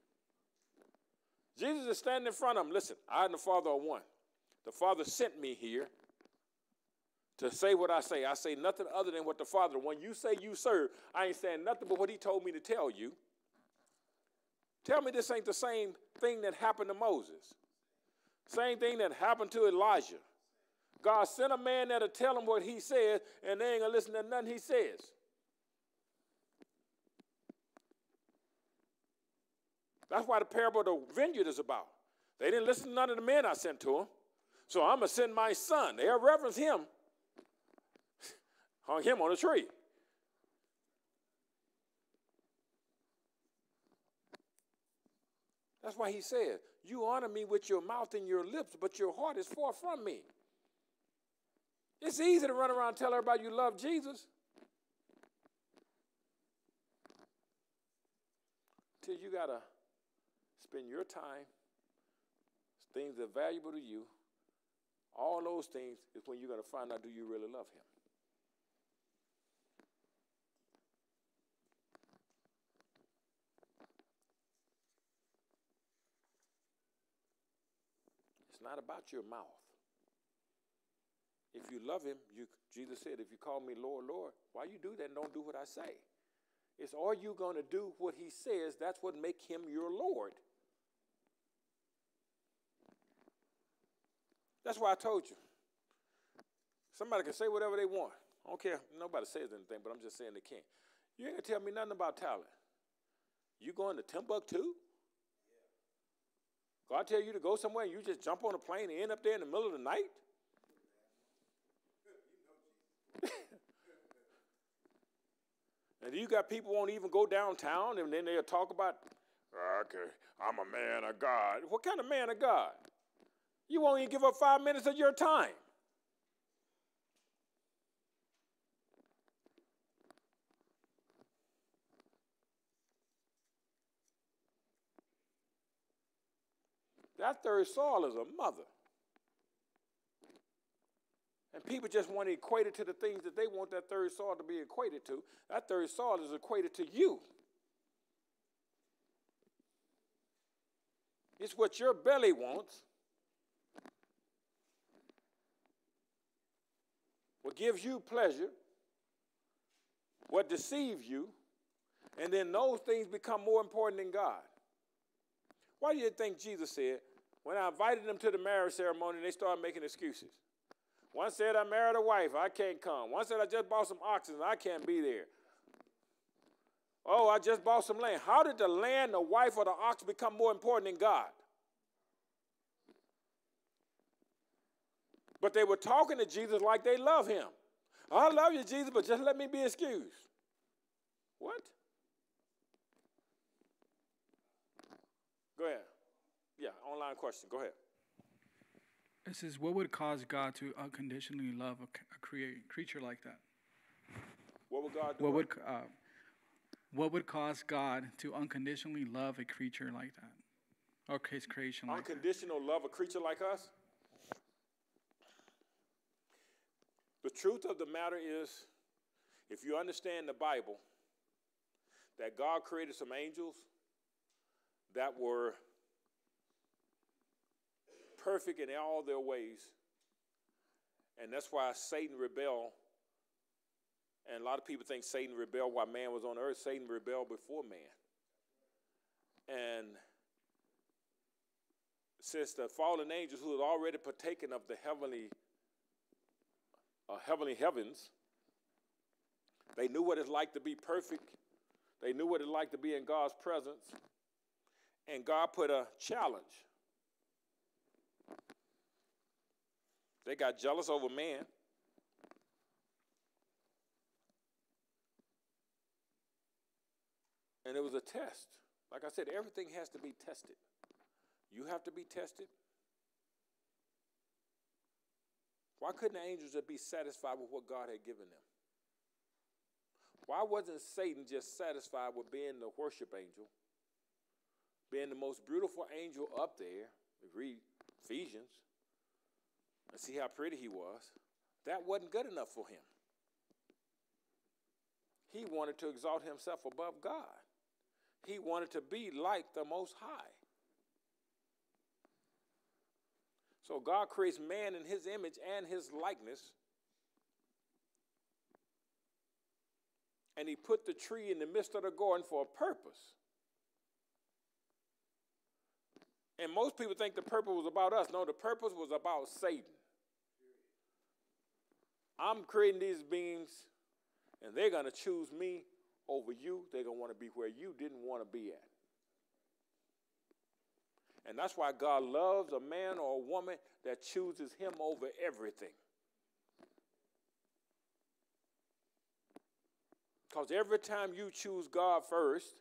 S1: Jesus is standing in front of them. Listen, I and the Father are one. The Father sent me here to say what I say. I say nothing other than what the Father, when you say you serve, I ain't saying nothing but what he told me to tell you. Tell me this ain't the same thing that happened to Moses. Same thing that happened to Elijah. God sent a man there to tell him what he said, and they ain't going to listen to nothing he says. That's why the parable of the vineyard is about. They didn't listen to none of the men I sent to them. So I'm going to send my son. They'll reverence him. Hung him on a tree. That's why he said, you honor me with your mouth and your lips, but your heart is far from me. It's easy to run around and tell everybody you love Jesus. Till you got to spend your time, things that are valuable to you, all those things is when you're going to find out, do you really love him? It's not about your mouth. If you love him, you, Jesus said, if you call me Lord, Lord, why you do that and don't do what I say? It's are you going to do what he says? That's what make him your Lord. That's why I told you. Somebody can say whatever they want. I don't care. Nobody says anything, but I'm just saying they can't. You ain't gonna tell me nothing about talent. You going to Timbuktu? God tell you to go somewhere and you just jump on a plane and end up there in the middle of the night? And you got people who won't even go downtown, and then they'll talk about, okay, I'm a man of God. What kind of man of God? You won't even give up five minutes of your time. That third soil is a mother. And people just want to equate it to the things that they want that third soil to be equated to. That third soil is equated to you. It's what your belly wants, what gives you pleasure, what deceives you, and then those things become more important than God. Why do you think Jesus said, when I invited them to the marriage ceremony, they started making excuses? One said, I married a wife, I can't come. One said, I just bought some oxen, I can't be there. Oh, I just bought some land. How did the land, the wife, or the ox become more important than God? But they were talking to Jesus like they love him. I love you, Jesus, but just let me be excused. What? Go ahead. Yeah, online question. Go ahead.
S3: It says, what would cause God to unconditionally love a, a create, creature like that?
S1: What would God do?
S3: What would, uh, what would cause God to unconditionally love a creature like that? Or his creation like that?
S1: Unconditional love a creature like us? The truth of the matter is, if you understand the Bible, that God created some angels that were perfect in all their ways. And that's why Satan rebelled. And a lot of people think Satan rebelled while man was on earth. Satan rebelled before man. And since the fallen angels who had already partaken of the heavenly, uh, heavenly heavens, they knew what it's like to be perfect. They knew what it's like to be in God's presence. And God put a challenge. They got jealous over man. And it was a test. Like I said, everything has to be tested. You have to be tested. Why couldn't the angels be satisfied with what God had given them? Why wasn't Satan just satisfied with being the worship angel, being the most beautiful angel up there? Read Ephesians and see how pretty he was. That wasn't good enough for him. He wanted to exalt himself above God. He wanted to be like the Most High. So God creates man in his image and his likeness. And he put the tree in the midst of the garden for a purpose. And most people think the purpose was about us. No, the purpose was about Satan. I'm creating these beings, and they're going to choose me over you. They're going to want to be where you didn't want to be at. And that's why God loves a man or a woman that chooses him over everything. Because every time you choose God first,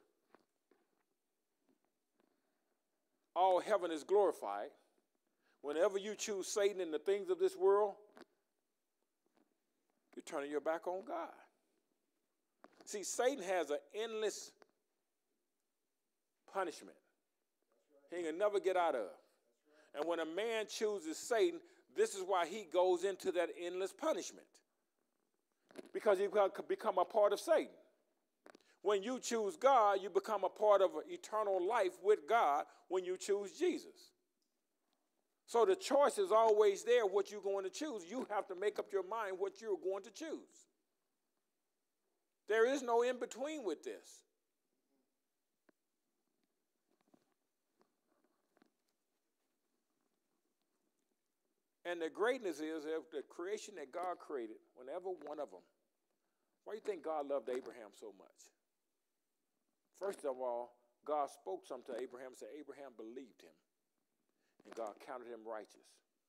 S1: all heaven is glorified. Whenever you choose Satan and the things of this world, you're turning your back on God. See, Satan has an endless punishment he can never get out of. And when a man chooses Satan, this is why he goes into that endless punishment. Because he can become a part of Satan. When you choose God, you become a part of eternal life with God when you choose Jesus. So the choice is always there what you're going to choose. You have to make up your mind what you're going to choose. There is no in-between with this. And the greatness is that the creation that God created, whenever one of them Why do you think God loved Abraham so much? First of all, God spoke something to Abraham and said Abraham believed him, and God counted him righteous.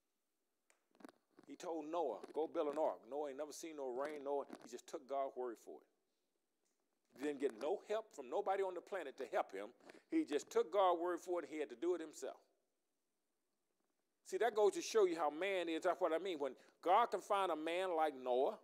S1: He told Noah, go build an ark. Noah ain't never seen no rain. Noah, he just took God's word for it. He didn't get no help from nobody on the planet to help him. He just took God's word for it, and he had to do it himself. See, that goes to show you how man is. That's what I mean. When God can find a man like Noah,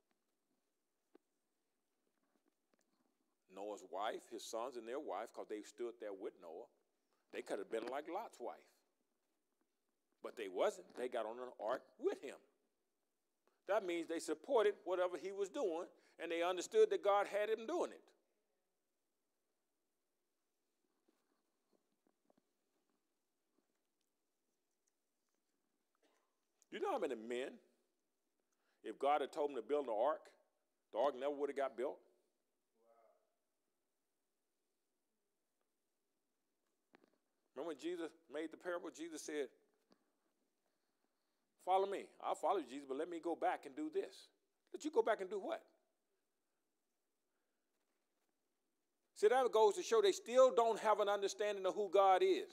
S1: Noah's wife, his sons and their wife, because they stood there with Noah, they could have been like Lot's wife. But they wasn't. They got on an ark with him. That means they supported whatever he was doing, and they understood that God had him doing it. You know how many men, if God had told them to build an ark, the ark never would have got built? Remember when Jesus made the parable? Jesus said, follow me. I'll follow you, Jesus, but let me go back and do this. Let you go back and do what? See, that goes to show they still don't have an understanding of who God is.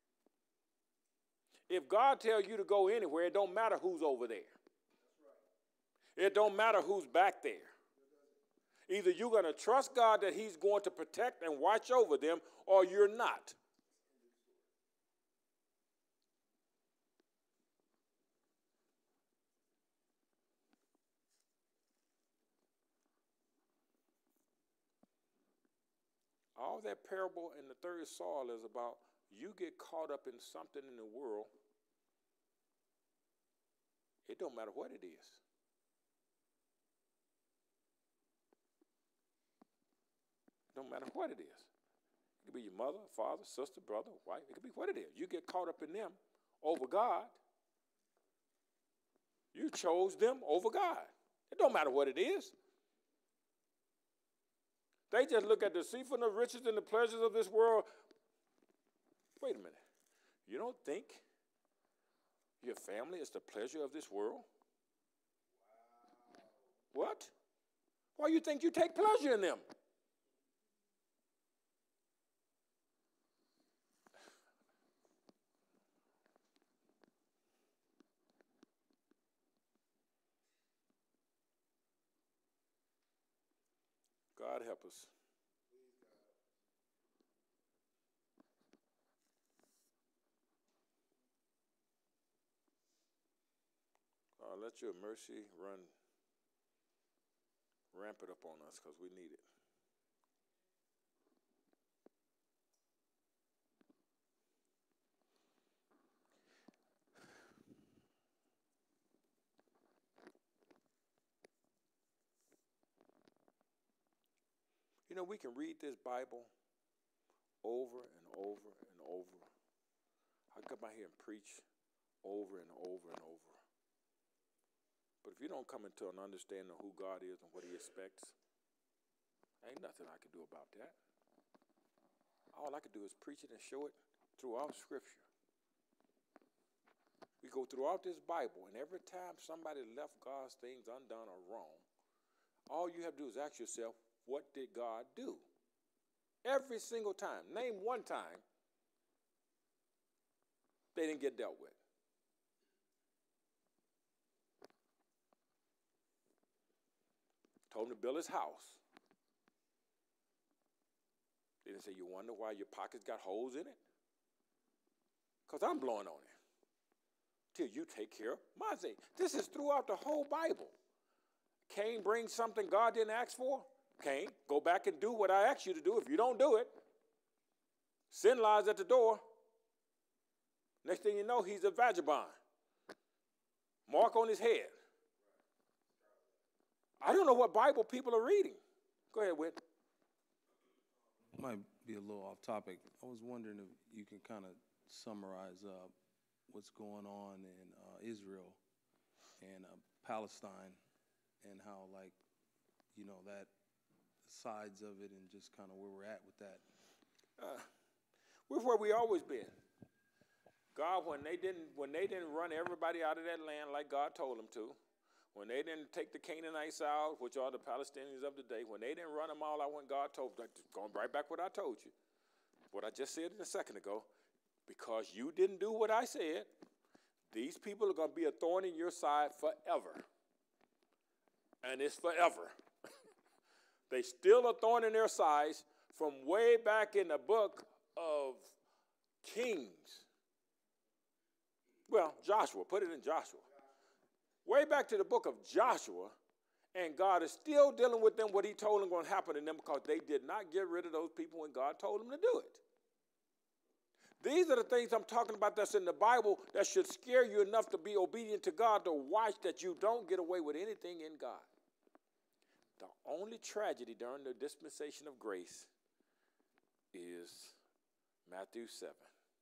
S1: If God tells you to go anywhere, it don't matter who's over there. It don't matter who's back there. Either you're going to trust God that he's going to protect and watch over them, or you're not. All that parable in the third Saul is about you get caught up in something in the world, it don't matter what it is. It don't matter what it is. It could be your mother, father, sister, brother, wife. It could be what it is. You get caught up in them over God. You chose them over God. It don't matter what it is. They just look at the deceitfulness of riches and the pleasures of this world. Wait a minute. You don't think your family is the pleasure of this world? Wow. What? Why do you think you take pleasure in them? God help us. Uh, let your mercy run rampant up on us because we need it. You know, we can read this Bible over and over and over. I come out here and preach over and over and over. But if you don't come into an understanding of who God is and what he expects, ain't nothing I can do about that. All I can do is preach it and show it throughout Scripture. We go throughout this Bible, and every time somebody left God's things undone or wrong, all you have to do is ask yourself, what did God do? Every single time. Name one time they didn't get dealt with. Told him to build his house. They didn't say, you wonder why your pockets got holes in it? Because I'm blowing on it. Till you take care of my thing. This is throughout the whole Bible. Cain brings something God didn't ask for. Cain, go back and do what I asked you to do. If you don't do it, sin lies at the door. Next thing you know, he's a vagabond. Mark on his head. I don't know what Bible people are reading. Go ahead, Whit.
S6: Might be a little off topic. I was wondering if you can kind of summarize uh, what's going on in uh, Israel and uh, Palestine and how, like, you know, that sides of it and just kind of where we're at with that.
S1: Uh, we're where we always been. God, when they didn't, when they didn't run everybody out of that land like God told them to, When they didn't take the Canaanites out, which are the Palestinians of the day, when they didn't run them all out when God told them, going right back what I told you, what I just said a second ago, because you didn't do what I said, these people are going to be a thorn in your side forever. And it's forever. They still a thorn in their sides from way back in the book of Kings. Well, Joshua, put it in Joshua. Way back to the book of Joshua, and God is still dealing with them what he told them going to happen to them because they did not get rid of those people when God told them to do it. These are the things I'm talking about that's in the Bible that should scare you enough to be obedient to God, to watch that you don't get away with anything in God. The only tragedy during the dispensation of grace is Matthew seven.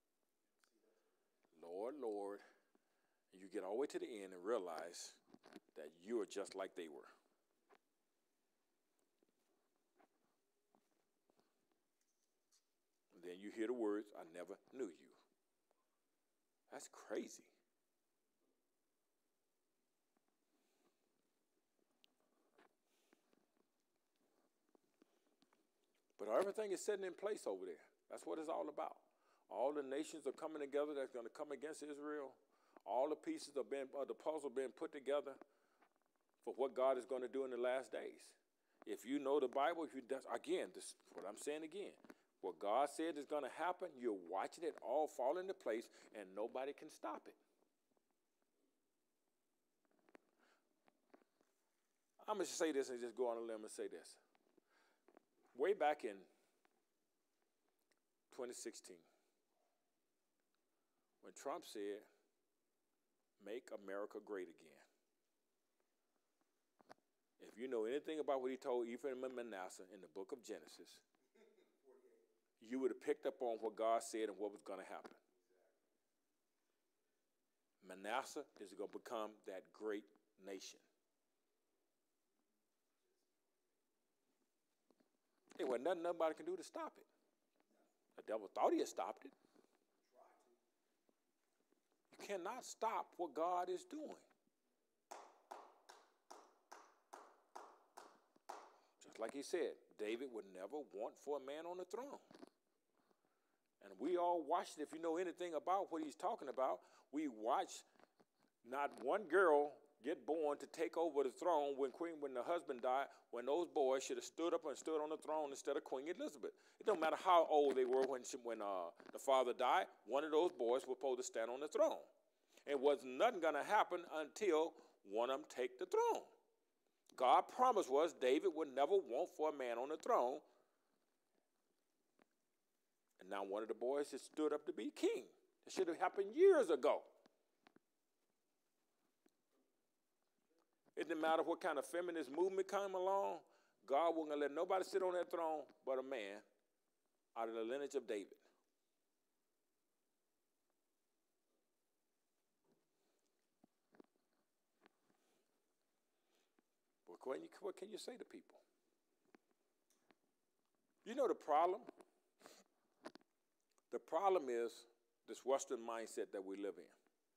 S1: Lord, Lord, and you get all the way to the end and realize that you are just like they were. And then you hear the words, I never knew you. That's crazy. But everything is sitting in place over there. That's what it's all about. All the nations are coming together that's going to come against Israel. All the pieces of the puzzle being put together for what God is going to do in the last days. If you know the Bible, if you again, this is what I'm saying again. What God said is going to happen, you're watching it all fall into place, and nobody can stop it. I'm going to say this and just go on a limb and say this. Way back in twenty sixteen, when Trump said, make America great again. If you know anything about what he told Ephraim and Manasseh in the book of Genesis, you would have picked up on what God said and what was going to happen. Manasseh is going to become that great nation. There wasn't nothing nobody can do to stop it. The devil thought he had stopped it. You cannot stop what God is doing. Just like he said, David would never want for a man on the throne. And we all watched it. If you know anything about what he's talking about, we watched not one girl get born to take over the throne when Queen, when the husband died, when those boys should have stood up and stood on the throne instead of Queen Elizabeth. It don't matter how old they were when, she, when uh, the father died, one of those boys was supposed to stand on the throne. It was nothing going to happen until one of them take the throne. God promised was David would never want for a man on the throne. And now one of the boys has stood up to be king. It should have happened years ago. It didn't matter what kind of feminist movement came along, God wasn't going to let nobody sit on that throne but a man out of the lineage of David. What can you, what can you say to people? You know the problem? The problem is this Western mindset that we live in.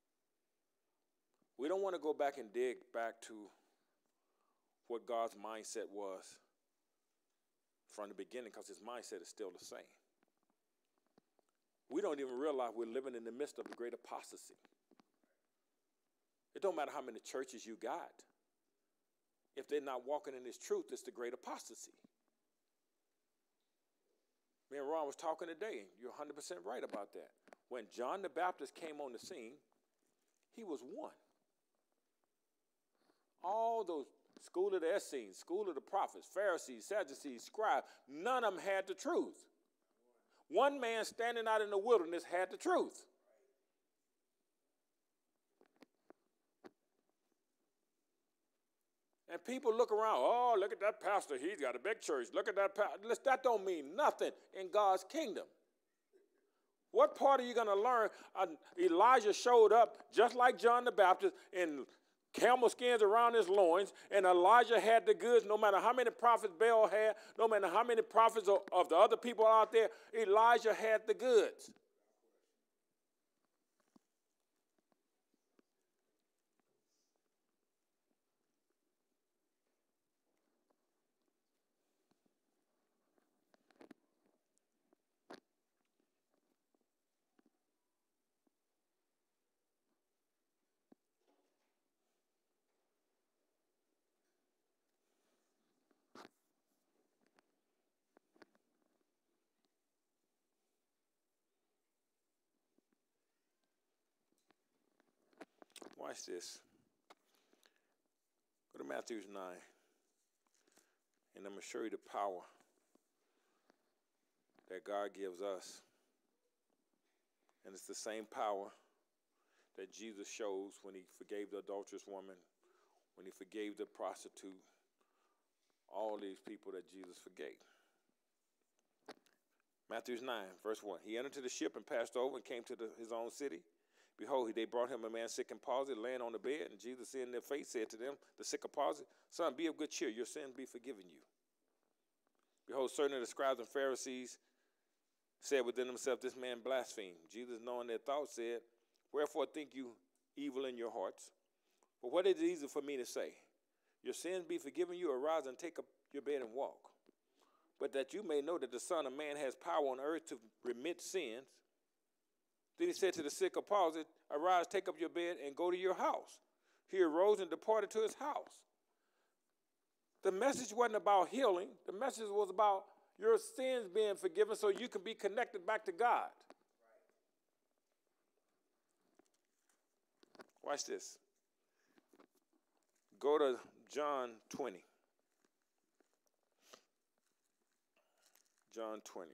S1: We don't want to go back and dig back to what God's mindset was from the beginning because his mindset is still the same. We don't even realize we're living in the midst of the great apostasy. It don't matter how many churches you got. If they're not walking in this truth, it's the great apostasy. Me and Ron was talking today, and you're one hundred percent right about that. When John the Baptist came on the scene, he was one. All those school of the Essenes, school of the prophets, Pharisees, Sadducees, scribes, none of them had the truth. One man standing out in the wilderness had the truth. And people look around, oh, look at that pastor, he's got a big church. Look at that pastor. That don't mean nothing in God's kingdom. What part are you going to learn? Uh, Elijah showed up just like John the Baptist in camel skins around his loins, and Elijah had the goods. No matter how many prophets Baal had, no matter how many prophets of, of the other people out there, Elijah had the goods. Watch this. Go to Matthew nine. And I'm going to show you the power that God gives us. And it's the same power that Jesus shows when he forgave the adulterous woman, when he forgave the prostitute, all these people that Jesus forgave. Matthew nine, verse one. He entered to the ship and passed over and came to the, his own city. Behold, they brought him a man sick and palsy, laying on the bed. And Jesus, seeing their face, said to them, the sick of palsy, Son, be of good cheer. Your sins be forgiven you. Behold, certain of the scribes and Pharisees said within themselves, this man blasphemed. Jesus, knowing their thoughts, said, wherefore think you evil in your hearts? But what is it easy for me to say? Your sins be forgiven you. Arise and take up your bed and walk. But that you may know that the Son of Man has power on earth to remit sins. Then he said to the sick of palsy, arise, take up your bed, and go to your house. He arose and departed to his house. The message wasn't about healing. The message was about your sins being forgiven so you can be connected back to God. Watch this. Go to John twenty. John twenty.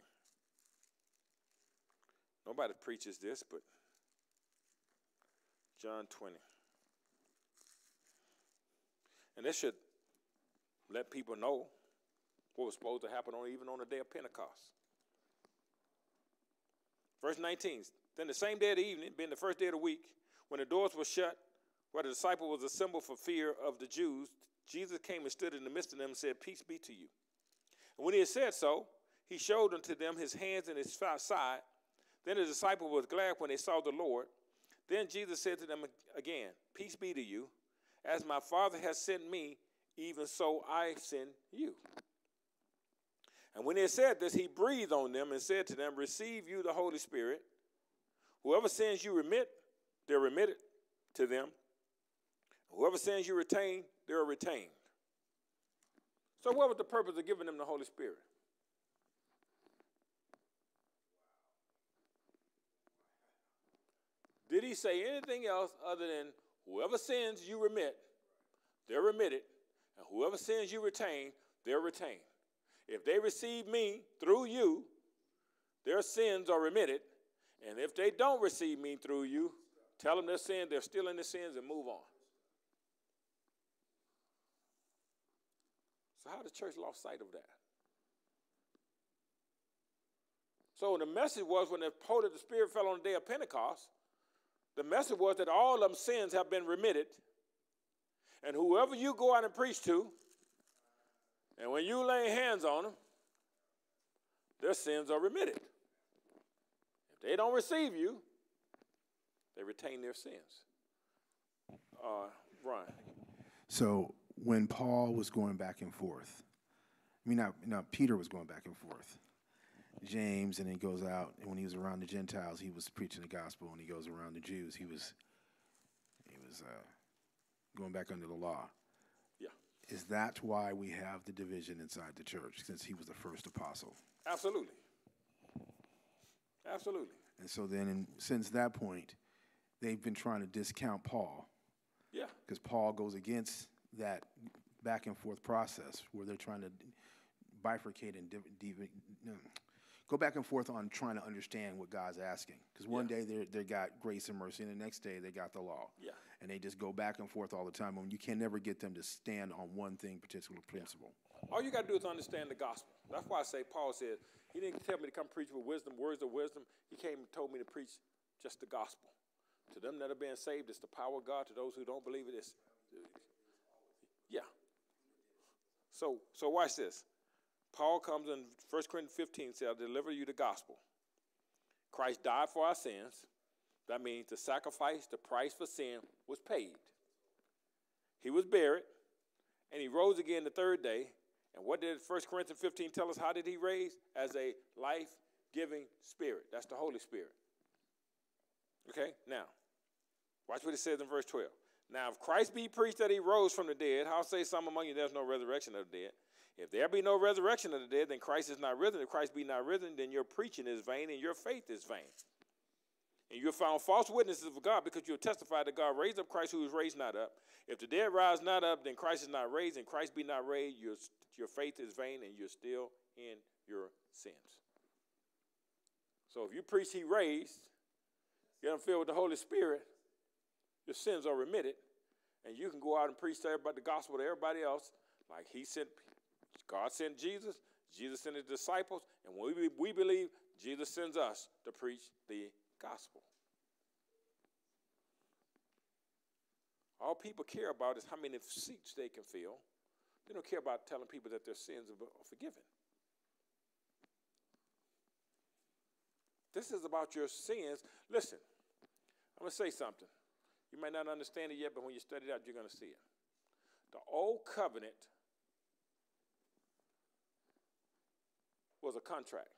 S1: Nobody preaches this, but John twenty. And this should let people know what was supposed to happen on even on the day of Pentecost. Verse nineteen. Then the same day of the evening, being the first day of the week, when the doors were shut, where the disciple was assembled for fear of the Jews, Jesus came and stood in the midst of them and said, peace be to you. And when he had said so, he showed unto them his hands and his side. Then the disciple was glad when they saw the Lord. Then Jesus said to them again, peace be to you. As my Father has sent me, even so I send you. And when he had said this, he breathed on them and said to them, receive you the Holy Spirit. Whoever sins you remit, they're remitted to them. Whoever sins you retain, they're retained. So what was the purpose of giving them the Holy Spirit? Did he say anything else other than whoever sins you remit, they're remitted, and whoever sins you retain, they're retained? If they receive me through you, their sins are remitted, and if they don't receive me through you, tell them their sin, they're still in their sins, and move on. So how the church lost sight of that? So the message was when the Holy the Spirit fell on the day of Pentecost, the message was that all of them sins have been remitted, and whoever you go out and preach to, and when you lay hands on them, their sins are remitted. If they don't receive you, they retain their sins. Uh, Ron.
S2: So when Paul was going back and forth, I mean, not, not Peter was going back and forth. James, and then he goes out, and when he was around the Gentiles, he was preaching the gospel, and he goes around the Jews, he was he was uh, going back under the law.
S1: Yeah.
S2: Is that why we have the division inside the church, since he was the first apostle?
S1: Absolutely. Absolutely.
S2: And so then, in, since that point, they've been trying to discount Paul.
S1: Yeah.
S2: Because Paul goes against that back and forth process where they're trying to bifurcate and div- div- no, go back and forth on trying to understand what God's asking. Because one
S1: Yeah.
S2: day they they got grace and mercy, and the next day they got the law.
S1: Yeah.
S2: And they just go back and forth all the time. And you can never get them to stand on one thing, particular principle.
S1: All you got to do is understand the gospel. That's why I say Paul said, he didn't tell me to come preach with wisdom, words of wisdom. He came and told me to preach just the gospel. To them that are being saved, it's the power of God. To those who don't believe it, it's, yeah. So, so watch this. Paul comes in First Corinthians fifteen, says, I'll deliver you the gospel. Christ died for our sins. That means the sacrifice, the price for sin was paid. He was buried, and he rose again the third day. And what did First Corinthians fifteen tell us? How did he raise? As a life-giving spirit. That's the Holy Spirit. Okay, now, watch what it says in verse twelve. Now, if Christ be preached that he rose from the dead, how say some among you there's no resurrection of the dead? If there be no resurrection of the dead, then Christ is not risen. If Christ be not risen, then your preaching is vain and your faith is vain. And you're found false witnesses of God because you have testified that God raised up Christ who was raised not up. If the dead rise not up, then Christ is not raised, and Christ be not raised, your, your faith is vain, and you're still in your sins. So if you preach he raised, get them filled with the Holy Spirit, your sins are remitted, and you can go out and preach to everybody the gospel to everybody else, like he sent, God sent Jesus, Jesus sent his disciples, and when we, we believe, Jesus sends us to preach the gospel. All people care about is how many seats they can fill. They don't care about telling people that their sins are forgiven. This is about your sins. Listen, I'm going to say something. You might not understand it yet, but when you study it out, you're going to see it. The old covenant was a contract.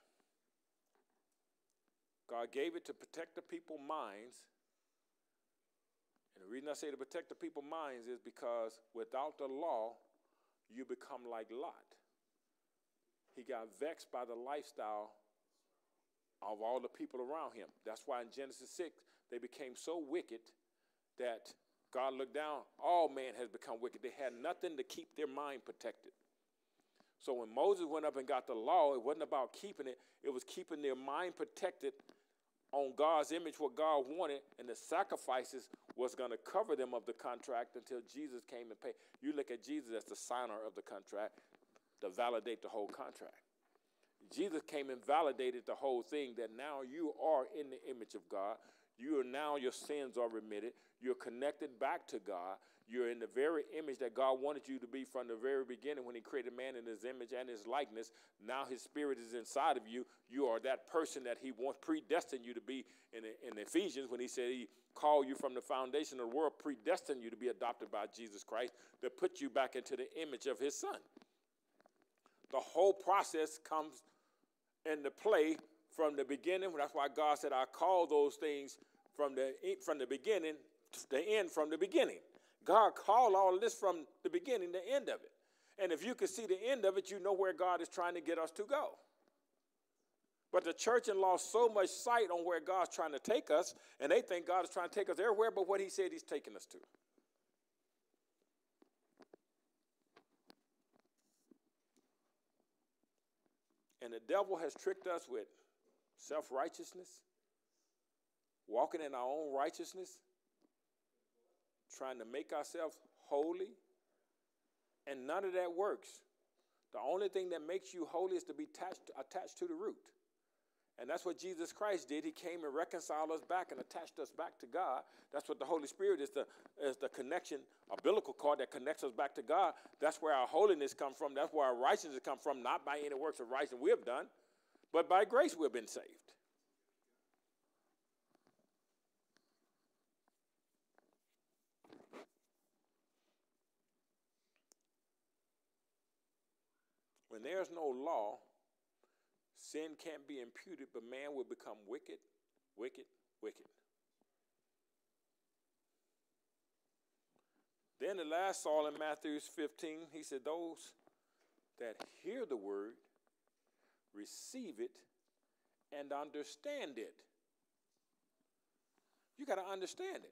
S1: God gave it to protect the people's minds. And the reason I say to protect the people's minds is because without the law, you become like Lot. He got vexed by the lifestyle of all the people around him. That's why in Genesis six, they became so wicked that God looked down. All man has become wicked. They had nothing to keep their mind protected. So when Moses went up and got the law, it wasn't about keeping it. It was keeping their mind protected on God's image, what God wanted, and the sacrifices was going to cover them of the contract until Jesus came and paid. You look at Jesus as the signer of the contract to validate the whole contract. Jesus came and validated the whole thing, that now you are in the image of God. You are now, your sins are remitted. You're connected back to God. You're in the very image that God wanted you to be from the very beginning when he created man in his image and his likeness. Now his spirit is inside of you. You are that person that he wants, predestined you to be in, in Ephesians when he said he called you from the foundation of the world, predestined you to be adopted by Jesus Christ, to put you back into the image of his son. The whole process comes into play from the beginning. That's why God said, I call those things from the, from the beginning to the end from the beginning. God called all of this from the beginning, the end of it. And if you can see the end of it, you know where God is trying to get us to go. But the church has lost so much sight on where God's trying to take us, and they think God is trying to take us everywhere but what he said he's taking us to. And the devil has tricked us with self-righteousness, walking in our own righteousness, trying to make ourselves holy, and none of that works. The only thing that makes you holy is to be attached, attached to the root. And that's what Jesus Christ did. He came and reconciled us back and attached us back to God. That's what the Holy Spirit is, the, is the connection, umbilical cord that connects us back to God. That's where our holiness comes from. That's where our righteousness comes from, not by any works of righteousness we have done, but by grace we've been saved. When there's no law, sin can't be imputed, but man will become wicked, wicked, wicked. Then the last Saul in Matthew fifteen, he said, those that hear the word, receive it, and understand it. You got to understand it.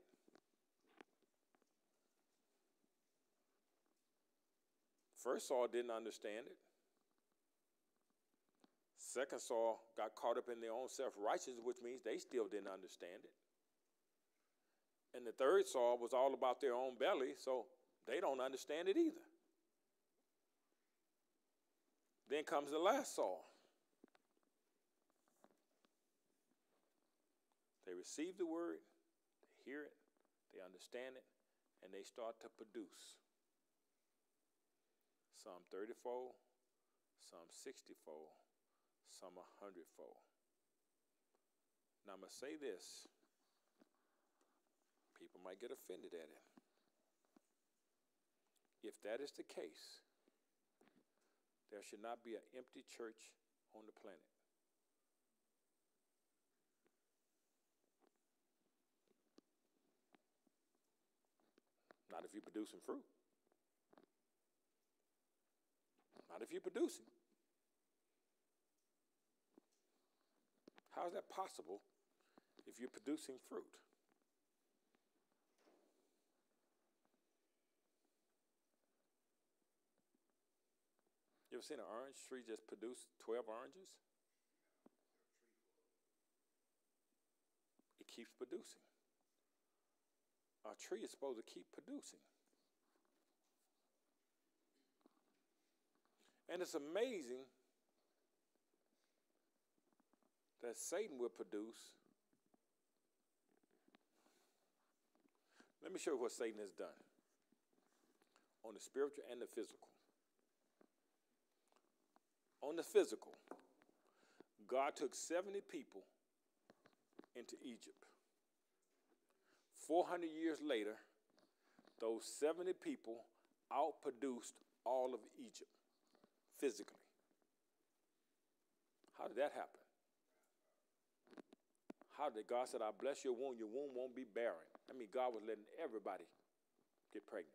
S1: First Saul didn't understand it. Second Saul got caught up in their own self-righteousness, which means they still didn't understand it. And the third Saul was all about their own belly, so they don't understand it either. Then comes the last Saul. They receive the word, they hear it, they understand it, and they start to produce. Some thirty-fold, some sixty-fold, some a hundredfold. Now I'm going to say this. People might get offended at it. If that is the case, there should not be an empty church on the planet. Not if you're producing fruit. Not if you're producing. How is that possible if you're producing fruit. You ever seen an orange tree just produce twelve oranges? It keeps producing. A tree is supposed to keep producing. And it's amazing that Satan will produce. Let me show you what Satan has done on the spiritual and the physical. On the physical, God took seventy people into Egypt. four hundred years later, those seventy people outproduced all of Egypt physically. How did that happen? How did God said, I bless your womb, your womb won't be barren. I mean, God was letting everybody get pregnant.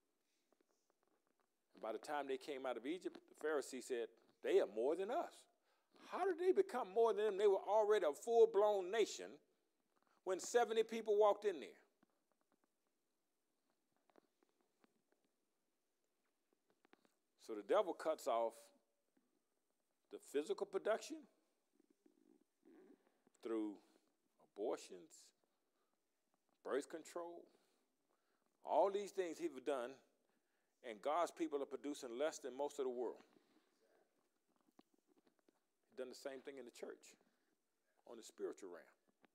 S1: And by the time they came out of Egypt, the Pharisees said, they are more than us. How did they become more than them? They were already a full-blown nation when seventy people walked in there. So the devil cuts off the physical production through abortions, birth control, all these things he's done, and God's people are producing less than most of the world. He's done the same thing in the church on the spiritual realm.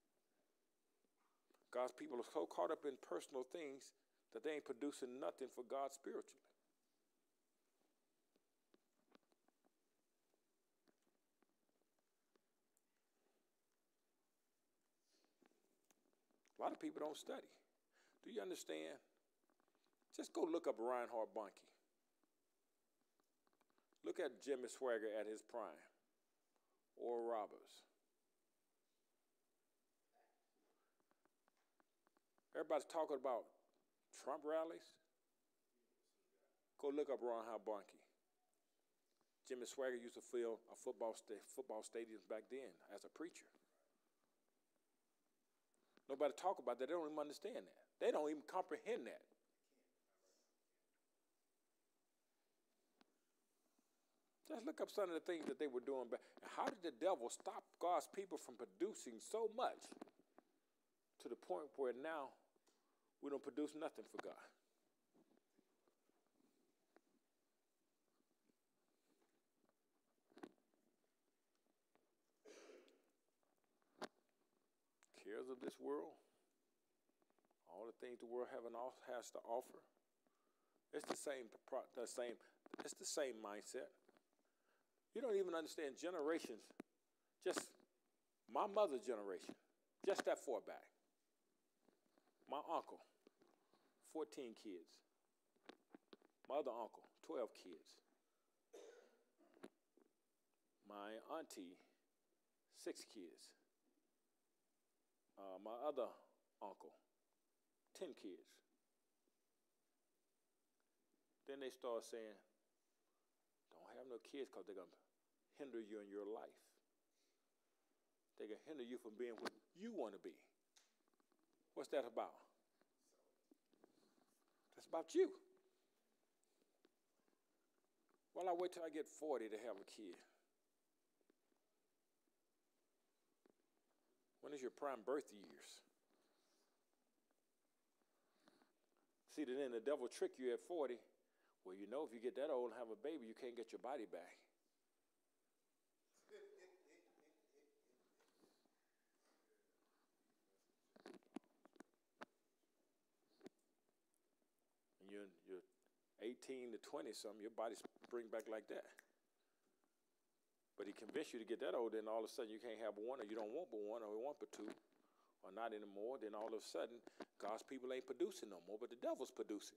S1: God's people are so caught up in personal things that they ain't producing nothing for God spiritually. A lot of people don't study. Do you understand? Just go look up Reinhard Bonnke. Look at Jimmy Swaggart at his prime. Oral Roberts. Everybody's talking about Trump rallies. Go look up Reinhard Bonnke. Jimmy Swaggart used to fill a football, sta- football stadiums back then as a preacher. Nobody talk about that. They don't even understand that. They don't even comprehend that. Just look up some of the things that they were doing. How did the devil stop God's people from producing so much to the point where now we don't produce nothing for God? Cares of this world, all the things the world have and has to offer, it's the same, the same, it's the same mindset. You don't even understand generations. Just my mother's generation, just that far back. My uncle, fourteen kids. My other uncle, twelve kids. My auntie, six kids. Uh, my other uncle, ten kids. Then they start saying, don't have no kids because they're going to hinder you in your life. They're going to hinder you from being what you want to be. What's that about? That's about you. Well, I wait till I get forty to have a kid. When is your prime birth years? See, then the devil trick you at forty. Well, you know, if you get that old and have a baby, you can't get your body back. And you're, you're eighteen to twenty something, your body spring back like that. But he convinced you to get that old, then all of a sudden you can't have one, or you don't want but one, or you want but two, or not anymore. Then all of a sudden, God's people ain't producing no more, but the devil's producing.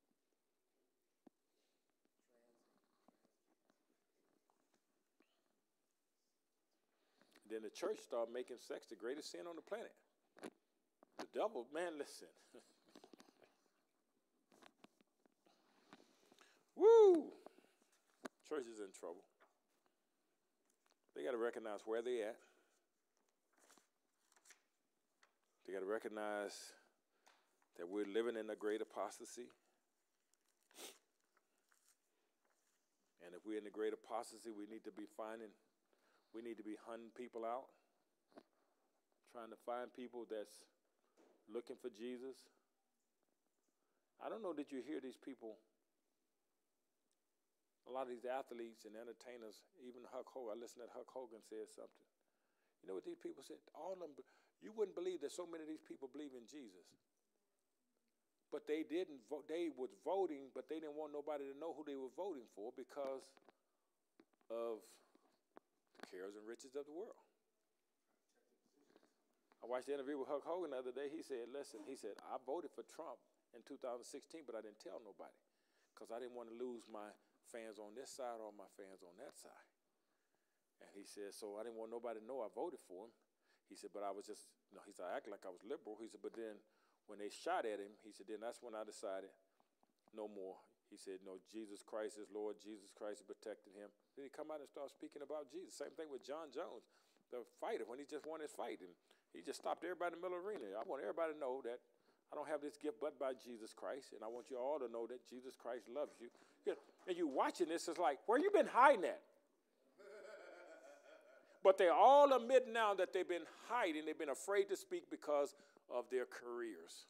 S1: Then the church started making sex the greatest sin on the planet. The devil, man, listen. Woo! Church is in trouble. They got to recognize where they at. They got to recognize that we're living in a great apostasy. And if we're in the great apostasy, we need to be finding, we need to be hunting people out, trying to find people that's looking for Jesus. I don't know, did you hear these people? A lot of these athletes and entertainers, even Hulk Hogan, I listened to Hulk Hogan say something. You know what these people said? All of them, you wouldn't believe that so many of these people believe in Jesus. But they didn't vote, they was voting, but they didn't want nobody to know who they were voting for because of the cares and riches of the world. I watched the interview with Hulk Hogan the other day. He said, listen, he said, I voted for Trump in two thousand sixteen, but I didn't tell nobody because I didn't want to lose my fans on this side or my fans on that side. And he said, so I didn't want nobody to know I voted for him. He said, but I was just, you know, he said, I acted like I was liberal. He said, but then when they shot at him, he said, then that's when I decided no more. He said, no, Jesus Christ is Lord. Jesus Christ is protecting him. Then he come out and start speaking about Jesus. Same thing with John Jones, the fighter, when he just won his fight. And he just stopped everybody in the middle of the arena. I want everybody to know that I don't have this gift but by Jesus Christ. And I want you all to know that Jesus Christ loves you. And you watching this, it's like, where you been hiding at? But they all admit now that they've been hiding. They've been afraid to speak because of their careers.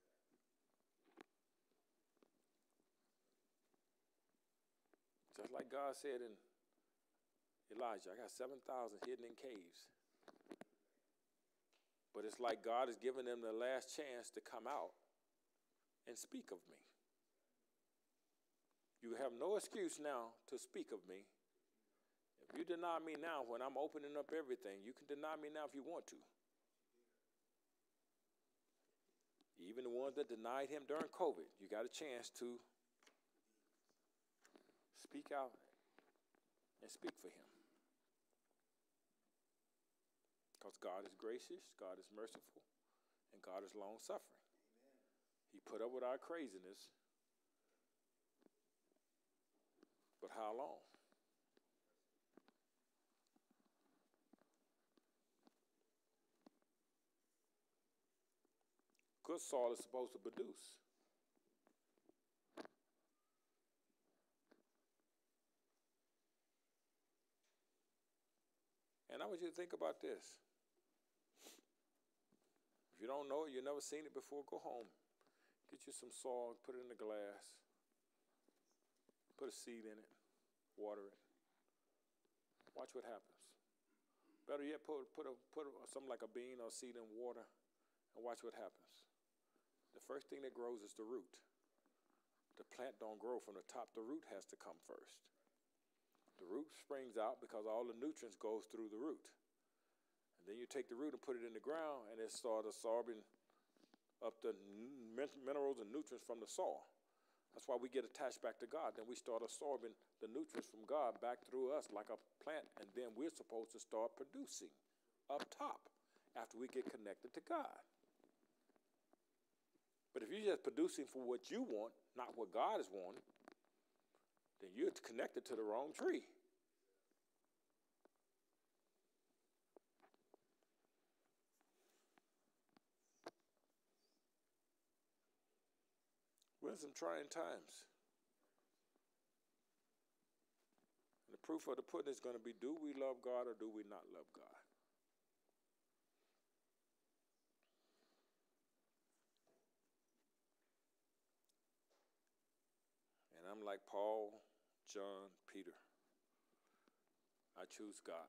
S1: Just like God said in Elijah, I got seven thousand hidden in caves. But it's like God is giving them the last chance to come out and speak of me. You have no excuse now to speak of me. If you deny me now when I'm opening up everything, you can deny me now if you want to. Even the ones that denied him during COVID, you got a chance to speak out and speak for him. Because God is gracious, God is merciful, and God is long-suffering. He put up with our craziness, but how long? Good soil is supposed to produce. And I want you to think about this. If you don't know it, you've never seen it before, go home. Get you some soil, put it in a glass, put a seed in it, water it. Watch what happens. Better yet, put, put, a, put a, something like a bean or a seed in water and watch what happens. The first thing that grows is the root. The plant don't grow from the top. The root has to come first. The root springs out because all the nutrients goes through the root. And then you take the root and put it in the ground and it starts absorbing up the minerals and nutrients from the soil. That's why we get attached back to God. Then we start absorbing the nutrients from God back through us like a plant. And then we're supposed to start producing up top after we get connected to God. But if you're just producing for what you want, not what God is wanting, then you're connected to the wrong tree. We're in some trying times. And the proof of the pudding is going to be, do we love God or do we not love God? And I'm like Paul, John, Peter. I choose God.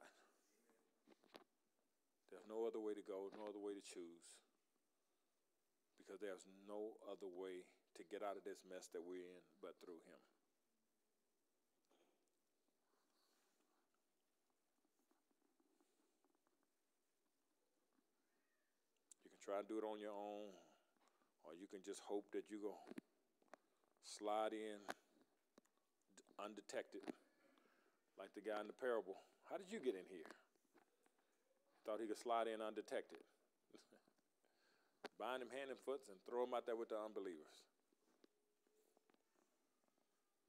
S1: There's no other way to go, no other way to choose. Because there's no other way to get out of this mess that we're in but through him. You can try and do it on your own, or you can just hope that you go slide in undetected, like the guy in the parable. How did you get in here? Thought he could slide in undetected. Bind him hand and foot and throw him out there with the unbelievers.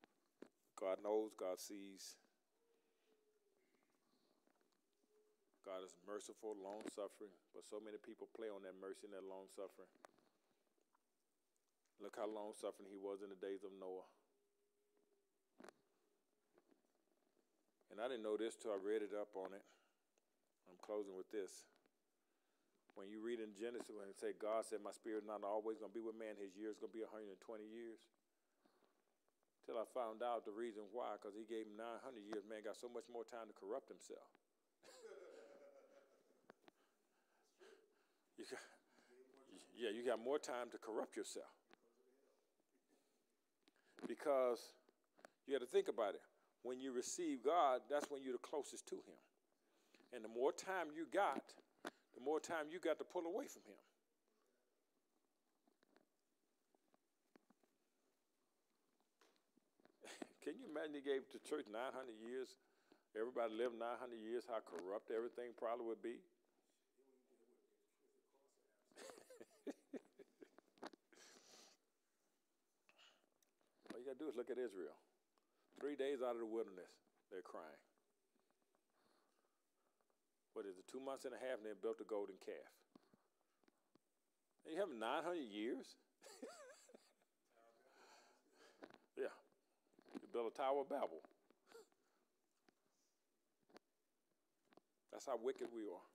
S1: God knows, God sees. God God is merciful, long-suffering, but so many people play on that mercy and that long-suffering. Look how long-suffering he was in the days of Noah. And I didn't know this till I read it up on it. I'm closing with this. When you read in Genesis, when it say God said, my spirit is not always going to be with man, his years going to be one hundred twenty years. Till I found out the reason why, because he gave him nine hundred years. Man got so much more time to corrupt himself. you got, yeah, you got more time to corrupt yourself. Because you got to think about it. When you receive God, that's when you're the closest to him. And the more time you got, the more time you got to pull away from him. Can you imagine he gave the church nine hundred years? Everybody lived nine hundred years, how corrupt everything probably would be. All you got to do is look at Israel. Three days out of the wilderness, they're crying. What is it, two months and a half, and they built a golden calf. And you have nine hundred years? Yeah. You built a Tower of Babel. That's how wicked we are.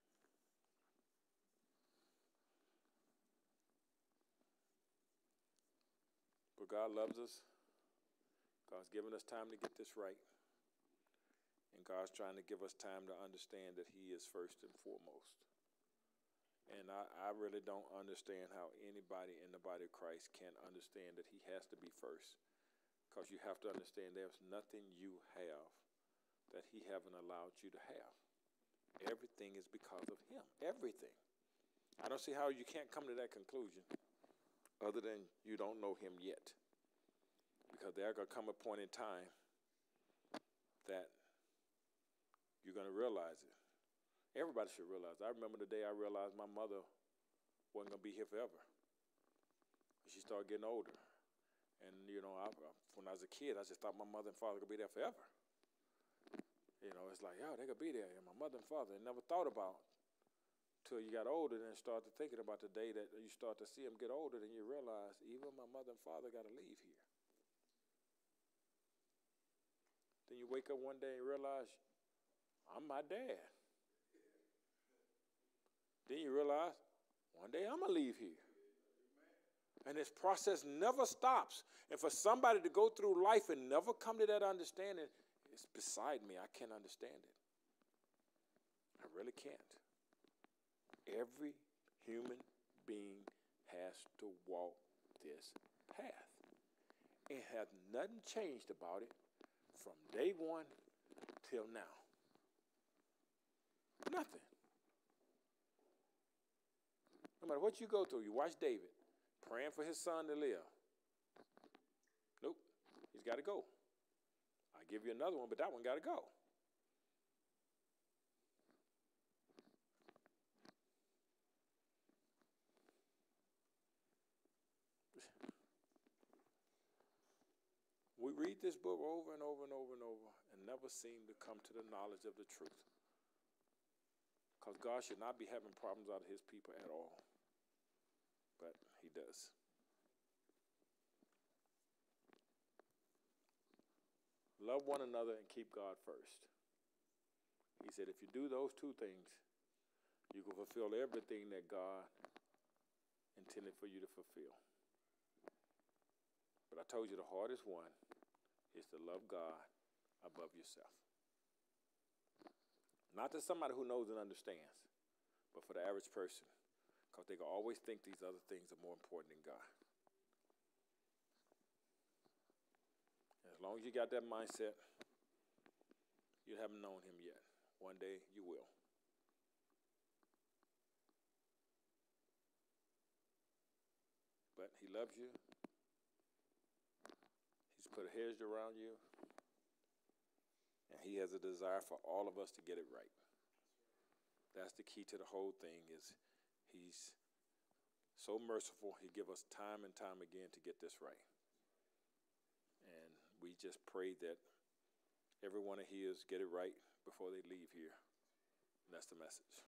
S1: But God loves us. God's given us time to get this right. And God's trying to give us time to understand that he is first and foremost. And I, I really don't understand how anybody in the body of Christ can understand that he has to be first. Because you have to understand there's nothing you have that he haven't allowed you to have. Everything is because of him. Everything. I don't see how you can't come to that conclusion other than you don't know him yet. Because there's going to come a point in time that you're going to realize it. Everybody should realize it. I remember the day I realized my mother wasn't going to be here forever. She started getting older. And, you know, I, when I was a kid, I just thought my mother and father could be there forever. You know, it's like, yeah, they could be there. And my mother and father, I never thought about till you got older and started thinking about the day that you start to see them get older, then you realize even my mother and father got to leave here. Then you wake up one day and realize, I'm my dad. Then you realize, one day I'm going to leave here. And this process never stops. And for somebody to go through life and never come to that understanding, it's beside me. I can't understand it. I really can't. Every human being has to walk this path. It has nothing changed about it from day one till now. Nothing. No matter what you go through, you watch David praying for his son to live. Nope, he's got to go. I give you another one, but that one got to go. We read this book over and over and over and over and never seem to come to the knowledge of the truth. Because God should not be having problems out of his people at all. But he does. Love one another and keep God first. He said if you do those two things, you can fulfill everything that God intended for you to fulfill. But I told you the hardest one is to love God above yourself. Not to somebody who knows and understands, but for the average person, because they can always think these other things are more important than God. As long as you got that mindset, you haven't known him yet. One day you will. But he loves you. He's put a hedge around you. And he has a desire for all of us to get it right. That's the key to the whole thing is he's so merciful. He gives us time and time again to get this right. And we just pray that every one of his get it right before they leave here. That's the message.